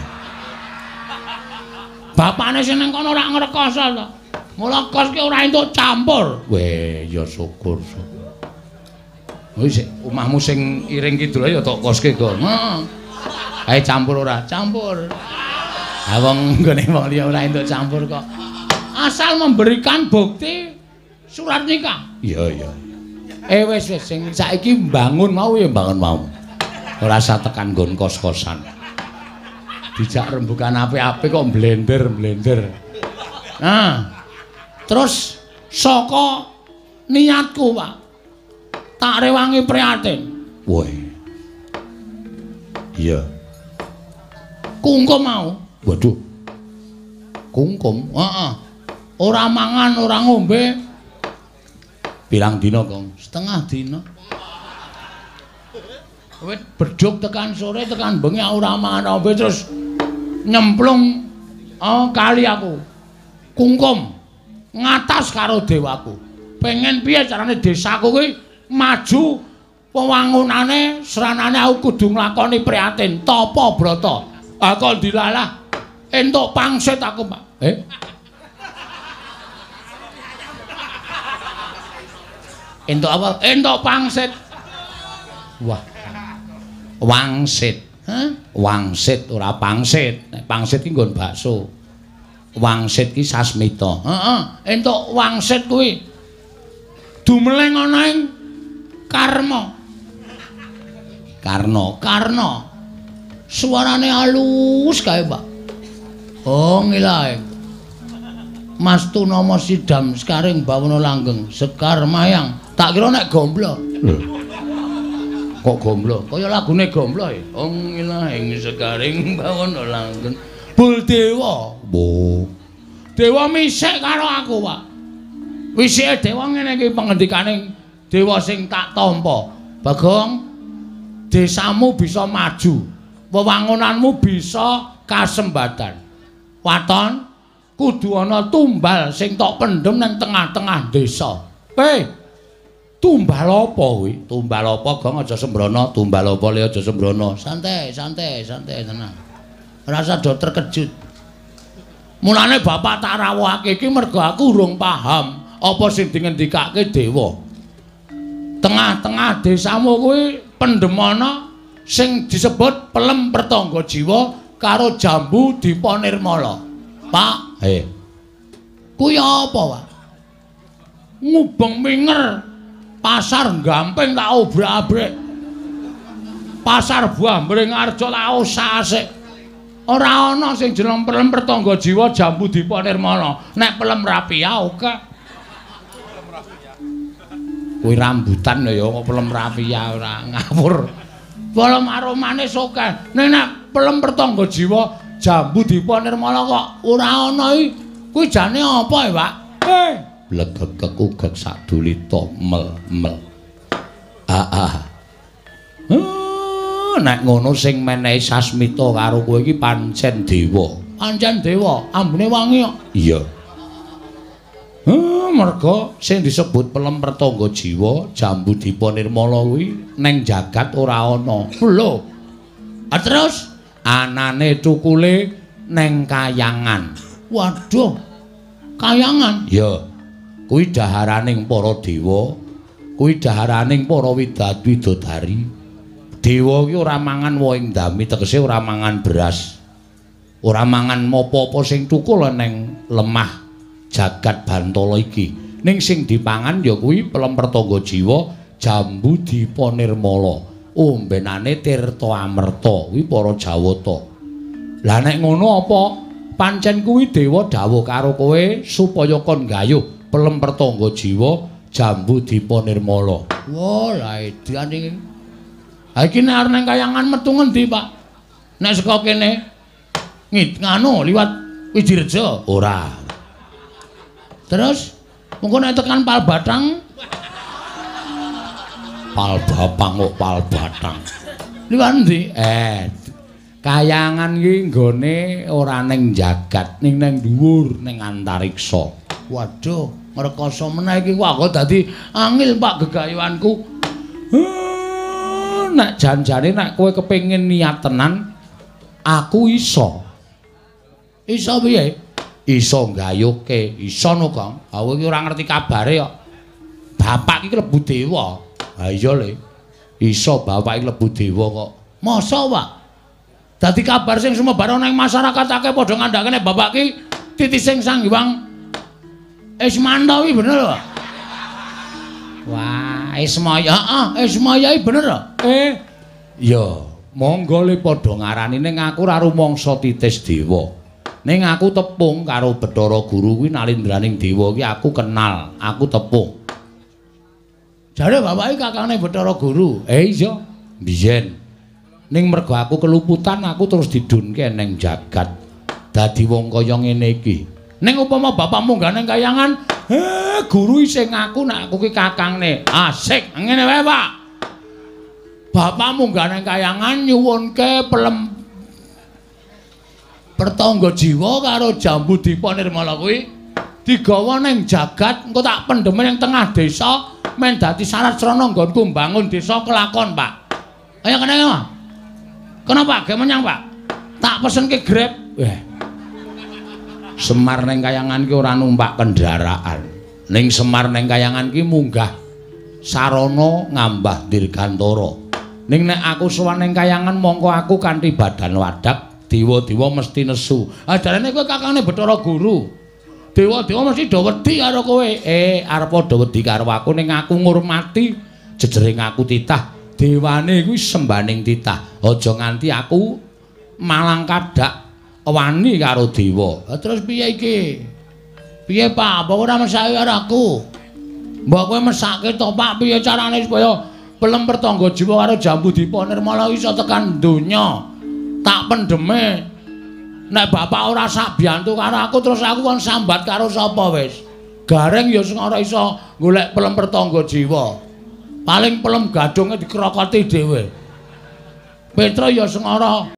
Bapane sing nang kono ora ngrekos to. Mula kos ki ora entuk campur. Weh, ya syukur. Wis omahmu sing iring kidul ya tok koske kok. Heeh. Ae campur ora? Campur. Ha wong nggone wong liya ora entuk campur kok. Asal memberikan bukti surat nikah. Iya, iya. Eh wis wis sing saiki mbangun mau ya mbangun mau. Ora usah tekan nggon kos-kosan. Dijak rembugan apik-apik kok blender-blender. Nah. Terus saka niatku, Pak. Tak rewangi prihatin. Woi. Iya. Kungkum mau. Waduh. Kungkum. Heeh. Ora mangan, ora ngombe. Pirang dina, Kong? Setengah dina. Wit bedhug tekan sore tekan bengi ora mangan ombe terus nyemplung oh, kali aku. Kungkum ngatas karo dewaku. Pengen piye carane desaku kuwi maju wewangunane seranane aku kudu nglakoni prihatin tapa brata. Aku dilalah entuk pangsit aku, Pak. Eh? Entuk apa? Entuk pangsit. Wah. Wangsit. Hah? Wangsit ora pangsit. Nek pangsit ki nggon bakso. Wangsit ki sasmita. Heeh, entuk wangsit kuwi. Dumeleng ana ing Karma. Karno, Karno. Suarane halus kae, Pak. Oh, ngilae. Mas Tunama Sidam Sekaring Bawana Langgeng Sekar Mayang. Tak kira nek gomblo. Kok gomblo? Kaya lagune gomblo ya. Ong ilahing Sekaring Bawana Langgeng. Bul Dewa. Bo. Dewa misik karo aku, Pak. Wisike dewa ngene iki pengendikane dewa sing tak tampa. Bagong, desamu bisa maju. Wewangunanmu bisa kasembadan. Waton kudu ana tumbal sing tok pendhem nang tengah-tengah desa. Hei, tumbal apa kuwi? Tumbal apa, Gong? Aja sembrono. Tumbal apa le aja sembrono. Santai, santai, santai tenang. Ora usah do terkejut. Mulane bapak tak rawuhake iki mergo aku urung paham apa sing dingendikake dewa. Tengah-tengah desamu kuwi pendemana sing disebut Pelem Pertangga Jiwa karo Jambu Dipanirmala. Pak, he. Kuwi apa, Pak? Ngubeng minger pasar gamping tak obrak-abrik. Pasar Bambring Arja tak usah-asik. Ora ana sing jeneng Pelem Pertangga Jiwa Jambu Dipanirmala. Nek Pelem Rapia oke. Kuwi rambutan ya kok Pelem Rapia ora ngawur. Pelem aromane oke. Nek nek Pelem Pertangga Jiwa Jambu Dipanirmala kok ora ana iki. Kuwi jane apa ya, Pak? Eh, blegek ugek sadulita mel-mel. Ah ah. Nek ngono sing menehi sasmita karo kowe iki pancen dewa. Pancen dewa, ambune wangi kok. Iya. Heh, merga sing disebut Pelem Pertangga Jiwa Jambu Dipanirmala kuwi ning jagat ora ana. Lho. Ah terus anane cukule ning Kayangan. Waduh. Kayangan? Iya. Kuwi daharaning para dewa, kuwi daharaning para widadari. Dewa ki ora mangan wohing dami, tegese ora mangan beras. Ora mangan apa-apa sing cukul ning lemah jagat Bantala iki. Ning sing dipangan ya kuwi Pelem Pertangga Jiwa Jambu Dipanirmala. Ombenane Tirta Amerta kuwi para Jawata. Lah nek ngono apa pancen kuwi dewa dawuh karo kowe supaya kon gayuh Pelem Pertangga Jiwa Jambu Dipanirmala. Wah, la edan iki. Ha iki nek arep nang Kayangan metu ngendi, Pak? Nek saka kene ngit nganu liwat Widireja ora. Terus mengko nek tekan Palbatang Palbapang kok Palbatang. Liwat endi? Eh, Kayangan iki nggone ora ning jagat, ning nang dhuwur ning antariksa. Waduh, ngrekoso meneh iki kok dadi angel, Pak, gegayuhanku. Nek janjane nek kowe kepengin niat tenan aku iso. Iso piye? Iso nggayuhke, iso no, Kang. Ha kowe iki ora ngerti kabare kok. Bapak iki klebu dewa. Ha iya le. Iso bapak iki klebu dewa kok. Masa, Pak? Dadi kabar sing sumebar nang masyarakat akeh padha ngandhakne bapak ki titising Sang Hyang Ismanta kuwi bener, Pak? Wah, Ismaya, heeh, Ismaya iki bener to? Eh, ya, monggo le padha ngarani ning aku ora rumangsa titis dewa. Ning aku tepung karo Bathara Guru kuwi nalindraning dewa iki aku kenal, aku tepung. Jare bapak iki kakange Bathara Guru. Eh iya, biyen. Ning mergo aku keluputan aku terus didunke ning jagat. Dadi wong kaya ngene iki. Ning upama bapak munggah ning Kayangan, eh guru sing ngaku nek aku ki kakangne. Asik, ngene wae, Pak. Bapak munggah ning Kayangan nyuwunke Pelem Pertangga Jiwa karo Jambu Dipanirmala kuwi digawa ning jagat, engko tak pendhem ning tengah desa, men dadi syarat srana nggonku mbangun desa kelakon, Pak. Ayo kene, Pak. Kenapa? Ge menyang, Pak. Tak pesenke Grab. Eh. Semar ning Kayangan ki ora numpak kendaraan. Ning Semar ning Kayangan ki munggah sarana ngambah dirgantara. Ning nek aku sowan ning Kayangan mongko aku kanthi badan wadak, dewa-dewa mesti nesu. Ah jarene kowe kakange Bathara Guru. Dewa-dewa mesti do wedi karo kowe. Eh arep padha wedi karo aku ning aku ngurmati jejering aku titah. Dewane kuwi sembaning titah. Aja nganti aku malang kadak wani karo dewa. Terus piye iki? Piye Pak, mbok ora mesake karo aku? Mbok kowe mesake to Pak, piye carane supaya pelem pertangga jiwa karo Jambu Dipa Nirmala iso tekan donya? Tak pendeme. Nek bapak ora sak biantu karo aku terus aku kon sambat karo sapa wis? Gareng ya sing ora iso golek pelem pertangga jiwa. Paling pelem gadunge dikrokoti dhewe. Petra ya sing ora